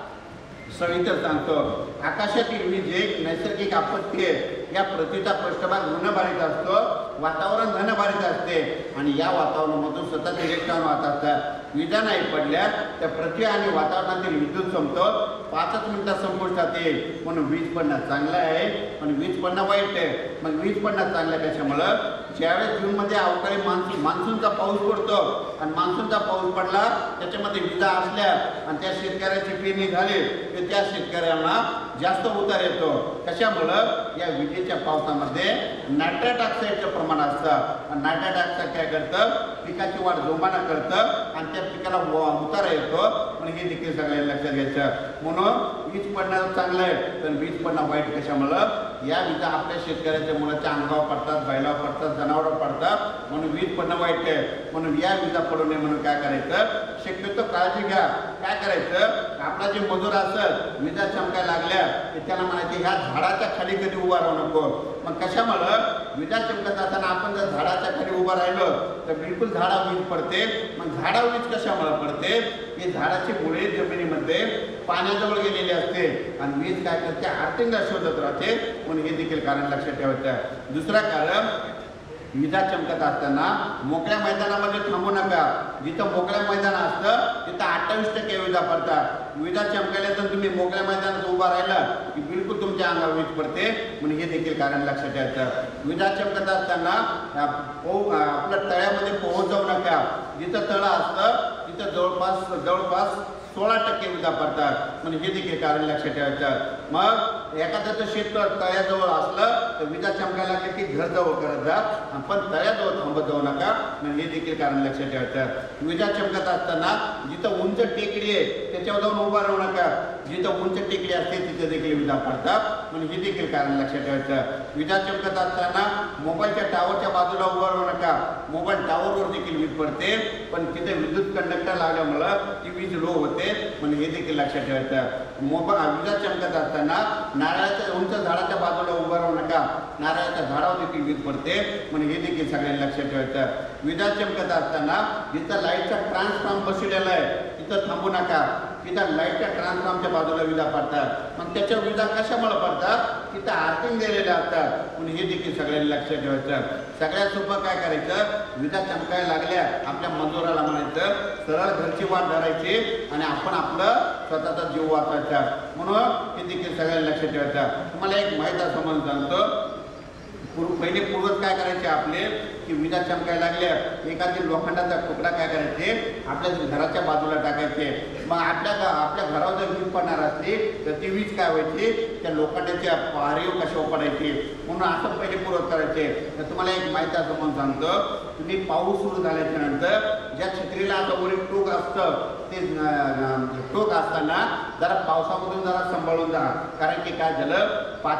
सविस्तर सांगतो, आकाशातील वीज एक नैसर्गिक आपत्ती आहे. या पृथ्वीचा पृष्ठभाग घनभारित असतो, वातावरण घनभारित असते आणि या वातावरणामधून सतत इलेक्ट्रॉन वाहत असतात. विजा नाही पडल्या तर पृथ्वी आणि वातावरणातील विद्युत समतोल 5च मिनिटात संपुष्टात येईल. म्हणून वीज पडणं चांगलं आहे पण वीज पडणं वाईट आहे. मग वीज पडणं चांगलं कशामुळं, ज्यावेळेस जूनमध्ये अवकाळी मान्सूनचा पाऊस पडतो आणि मान्सूनचा पाऊस पडला त्याच्यामध्ये विजा असल्या आणि त्या शेतकऱ्याची पेरणी झाली तर त्या शेतकऱ्यांना जास्त उतार येतो. कशामुळं, या विजेच्या पावसामध्ये नायट्रेट ऑक्साईडचं प्रमाण असतं. नायट्रेट ऑक्साईड काय करतं, पिकाची वाढ जोमानं करतं आणि त्या पिकाला उतारा येतो. पण हे देखील सगळ्यांना लक्षात घ्यायचं. म्हणून वीज पडणं चांगलं आहे पण वीज पडणं वाईट. कशामुळं, या विजा आपल्या शेतकऱ्याच्या मुलाच्या अंगावर पडतात, बैलावर पडतात, जनावरावर पडतात. म्हणून वीज पडणं वाईट आहे. म्हणून या विजा पडू नये म्हणून काय करायचं, शक्यतो काळजी घ्या. काय करायचं, आपला जे मजूर असत विजा चमकायला लागल्या की त्याला म्हणायचे ह्या झाडाच्या खाली कधी उभा राहू नको. मग कशामुळं, विजा चमकत असताना आपण जर झाडाच्या खाली उभं राहिलो तर बिलकुल झाडा वीज पडते. मग झाडा वीज कशामुळे पडते, ही झाडाची मुळे जमिनीमध्ये पाण्याजवळ गेलेली असते आणि वीज काय करते, आर्थिंगला शोधत राहते. म्हणून हे देखील कारण लक्षात ठेवायचं. दुसरं कारण, विजा चमकत असताना मोकळ्या मैदानामध्ये थांबू नका. जिथं मोकळ्या मैदान असतं तिथं 28% विजा पडतात. विजा चमकायला तर तुम्ही मोकळ्या मैदानात उभा राहिला की बिलकुल तुमच्या अंगावर वीज पडते. म्हणून हे देखील कारण लक्षात ठेवायचं. विजा चमकत असताना आपल्या तळ्यामध्ये पोहोच जाऊ नका. जिथं तळ असतं तिथं जवळपास 16% विजा पडतात. म्हणजे हे देखील कारण लक्षात ठेवायचं. मग एखाद्याचं शेत तळ्याजवळ असलं तर विजा चमकायला लागले की घर जवळ करत जा, पण तळ्याजवळ थांबत जाऊ नका. म्हणजे हे देखील कारण लक्षात ठेवायचं. विजा चमकत असताना जिथं उंच टेकडी आहे त्याच्यावर जाऊन उभा राहू नका. जिथं उंच टेकडी असते तिथे देखील विजा पडतात. म्हणजे हे देखील कारण लक्षात ठेवायचं. विजा चमकत असताना मोबाईलच्या टावरच्या बाजूला उभा राहू नका. मोबाईल टावरवर देखील वीज पडते, पण तिथे विद्युत कंडक्टर लागल्यामुळं ती वीज लो होते. म्हणजे हे देखील लक्षात ठेवायचं. विजा चमकत असताना नारळाच्या उंच झाडाच्या बाजूला उभं राहू नका. नारळाच्या झाडावर देखील वीज पडते. म्हणजे हे देखील सगळ्यांनी लक्षात ठेवायचं. विजा चमकत असताना जिथं लाईटचा ट्रान्सफॉर्म बसलेला आहे तिथं थांबू नका. तिथं लाईटच्या ट्रान्सफॉर्मच्या बाजूला विजा पडतात. मग त्याच्या विजा कशामुळे पडतात? तिथं आर्थिंग दिलेल्या असतात. म्हणून हे देखील सगळ्यांनी लक्षात ठेवायचं. सगळ्यात सोपं काय करायचं? विजा चमकायला लागल्या आपल्या मजुराला म्हणायचं सरळ घरची वाट धरायची आणि आपण आपलं स्वतःचा जीव वाचवायचा. म्हणून हे देखील सगळ्यांनी लक्षात ठेवायचं. तुम्हाला एक माहीत असं म्हणून सांगतो. पहिले पूर्वज काय करायचे आपले की विजा चमकायला लागल्या एखादी लोखंडाचा तुकडा काय करायचे आपल्या घराच्या बाजूला टाकायचे. मग आपल्या घरावर जर वीज पडणार असली तर ती वीज काय व्हायची? त्या लोखंडाच्या पारीवर कशावर पडायची. म्हणून असं पहिले पूर्वज करायचे. तर तुम्हाला एक माहिती असं म्हणून सांगतो. तुम्ही पाऊस सुरू झाल्याच्या नंतर ज्या छत्रीला आता वरील टोक असतं ते टोक असताना जरा पावसामधून जरा सांभाळून जा. कारण की काय झालं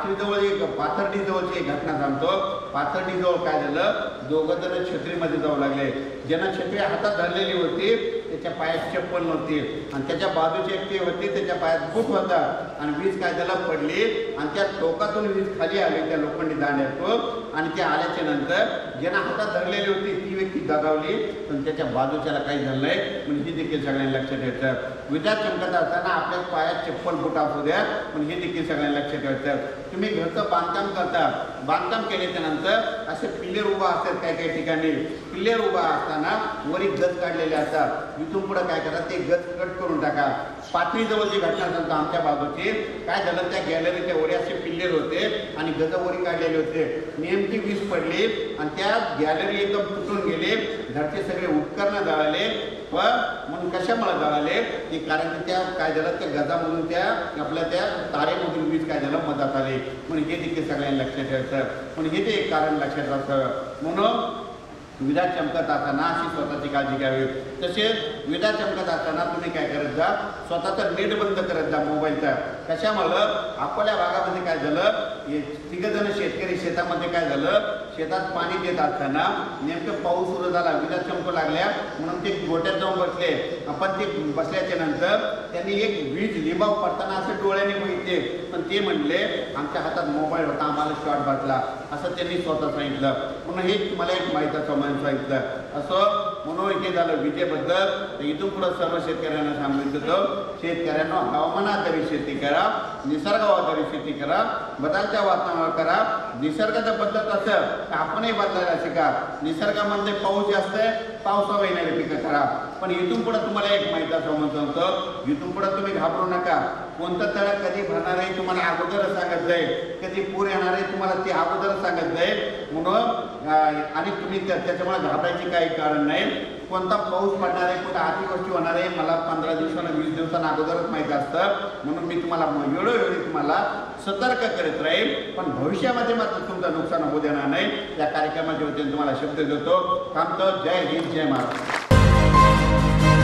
पाथर्डीजवळची एक घटना सांगतो. पाथर्डीजवळ काय झालं? दोघं जण छत्रीमध्ये जाऊ लागले. ज्यांना छत्री हातात धरलेली होती त्याच्या पायात चप्पल नव्हती आणि त्याच्या बाजूची एक ती होती त्याच्या पायात बूट होता आणि वीज काय झालं पडली आणि त्या टोकातून वीज खाली आली त्या लोखंडी दांड्यातून. आणि ते आल्याच्या नंतर ज्यांना हातात धरलेली होती ती व्यक्ती दगावली पण त्याच्या बाजूच्याला काही झालं नाही. म्हणजे हे देखील सगळ्यांनी लक्षात ठेवायचं. विजा चमकत असताना आपल्या पायात चप्पल बूट असू द्या. पण हे देखील सगळ्यांनी लक्षात ठेवायचं. तुम्ही घरचं बांधकाम करता. बांधकाम केल्याच्या नंतर असे पिल्लेर उभा असतात काही ठिकाणी. पिल्लेर उभा असताना वरी गज काढलेले असतात. इथून पुढे काय करा ते गज कट करून टाका. पातळीजवळ जी घटना सांगतो आमच्या बाजूची काय झालं त्या गॅलरीच्या वरी असे पिल्लेर होते आणि गज वरी काढलेले होते. नेमकी वीज पडली आणि त्या गॅलरी एकदम तुटून गेले. घरचे सगळे उपकरणं जळाले. म्हणून कशामुळे जळाले की कारण की त्या काय झालं त्या गजामधून त्या आपल्या त्या तारेमधून वीज काय झालं मदत आली. म्हणून हे देखील सगळ्यांनी लक्षात ठेवायचं. म्हणून हे ते एक कारण लक्षात राहतं. म्हणून विजा चमकत असताना अशी स्वतःची काळजी घ्यावी. तसेच विजा चमकत असताना तुम्ही काय करत जा स्वतःचा नेट बंद करत जा मोबाईलचा. कशामुळं? आपल्या भागामध्ये काय झालं तिघजण शेतकरी शेतामध्ये काय झालं शेतात पाणी देत असताना नेमकं पाऊस सुरू झाला. विजा चमकू लागल्या म्हणून ते गोट्यात जाऊन बसले. आपण ते बसल्याच्या नंतर त्यांनी एक वीज लिंबाव पडताना असं डोळ्याने बघितले. पण ते म्हणले आमच्या हातात मोबाईल होता आम्हाला शॉर्ट बसला असं त्यांनी स्वतः सांगितलं. म्हणून हे तुम्हाला एक माहिती सांगितलं. असं म्हणून हे झालं विजेबद्दल. इथून पुढे सर्व शेतकऱ्यांना सांगितलं शेतकऱ्यांना हवामानाधारित शेती करा, निसर्गाधारित शेती करा, बदलत्या वातावरणावर करा. निसर्ग जर बदलत असेल तर आपणही बदलायला शिका. निसर्गामध्ये पाऊस जास्त आहे पावसावर येणारी पिकं करा. पण इथून पुढे तुम्हाला एक माहिती समजतं इथून पुढे तुम्ही घाबरू नका. कोणतं तळ कधी भरणार आहे तुम्हाला अगोदरच सांगत जाईल. कधी पूर येणार आहे तुम्हाला ते अगोदरच सांगत जाईल. म्हणून आणि तुम्ही त्याच्यामुळे घाबरायची काही कारण नाही. कोणता पाऊस पडणार आहे कुठं अतिवृष्टी होणार आहे मला 15 दिवसांना 20 दिवसांना अगोदरच माहिती असतं. म्हणून मी तुम्हाला वेळोवेळी तुम्हाला सतर्क करत राहील. पण भविष्यामध्ये मात्र तुमचं नुकसान होऊ देणार नाही. या कार्यक्रमाच्या वतीने तुम्हाला शब्द देतो. थांबतो. जय हिंद जय महाराष्ट्र.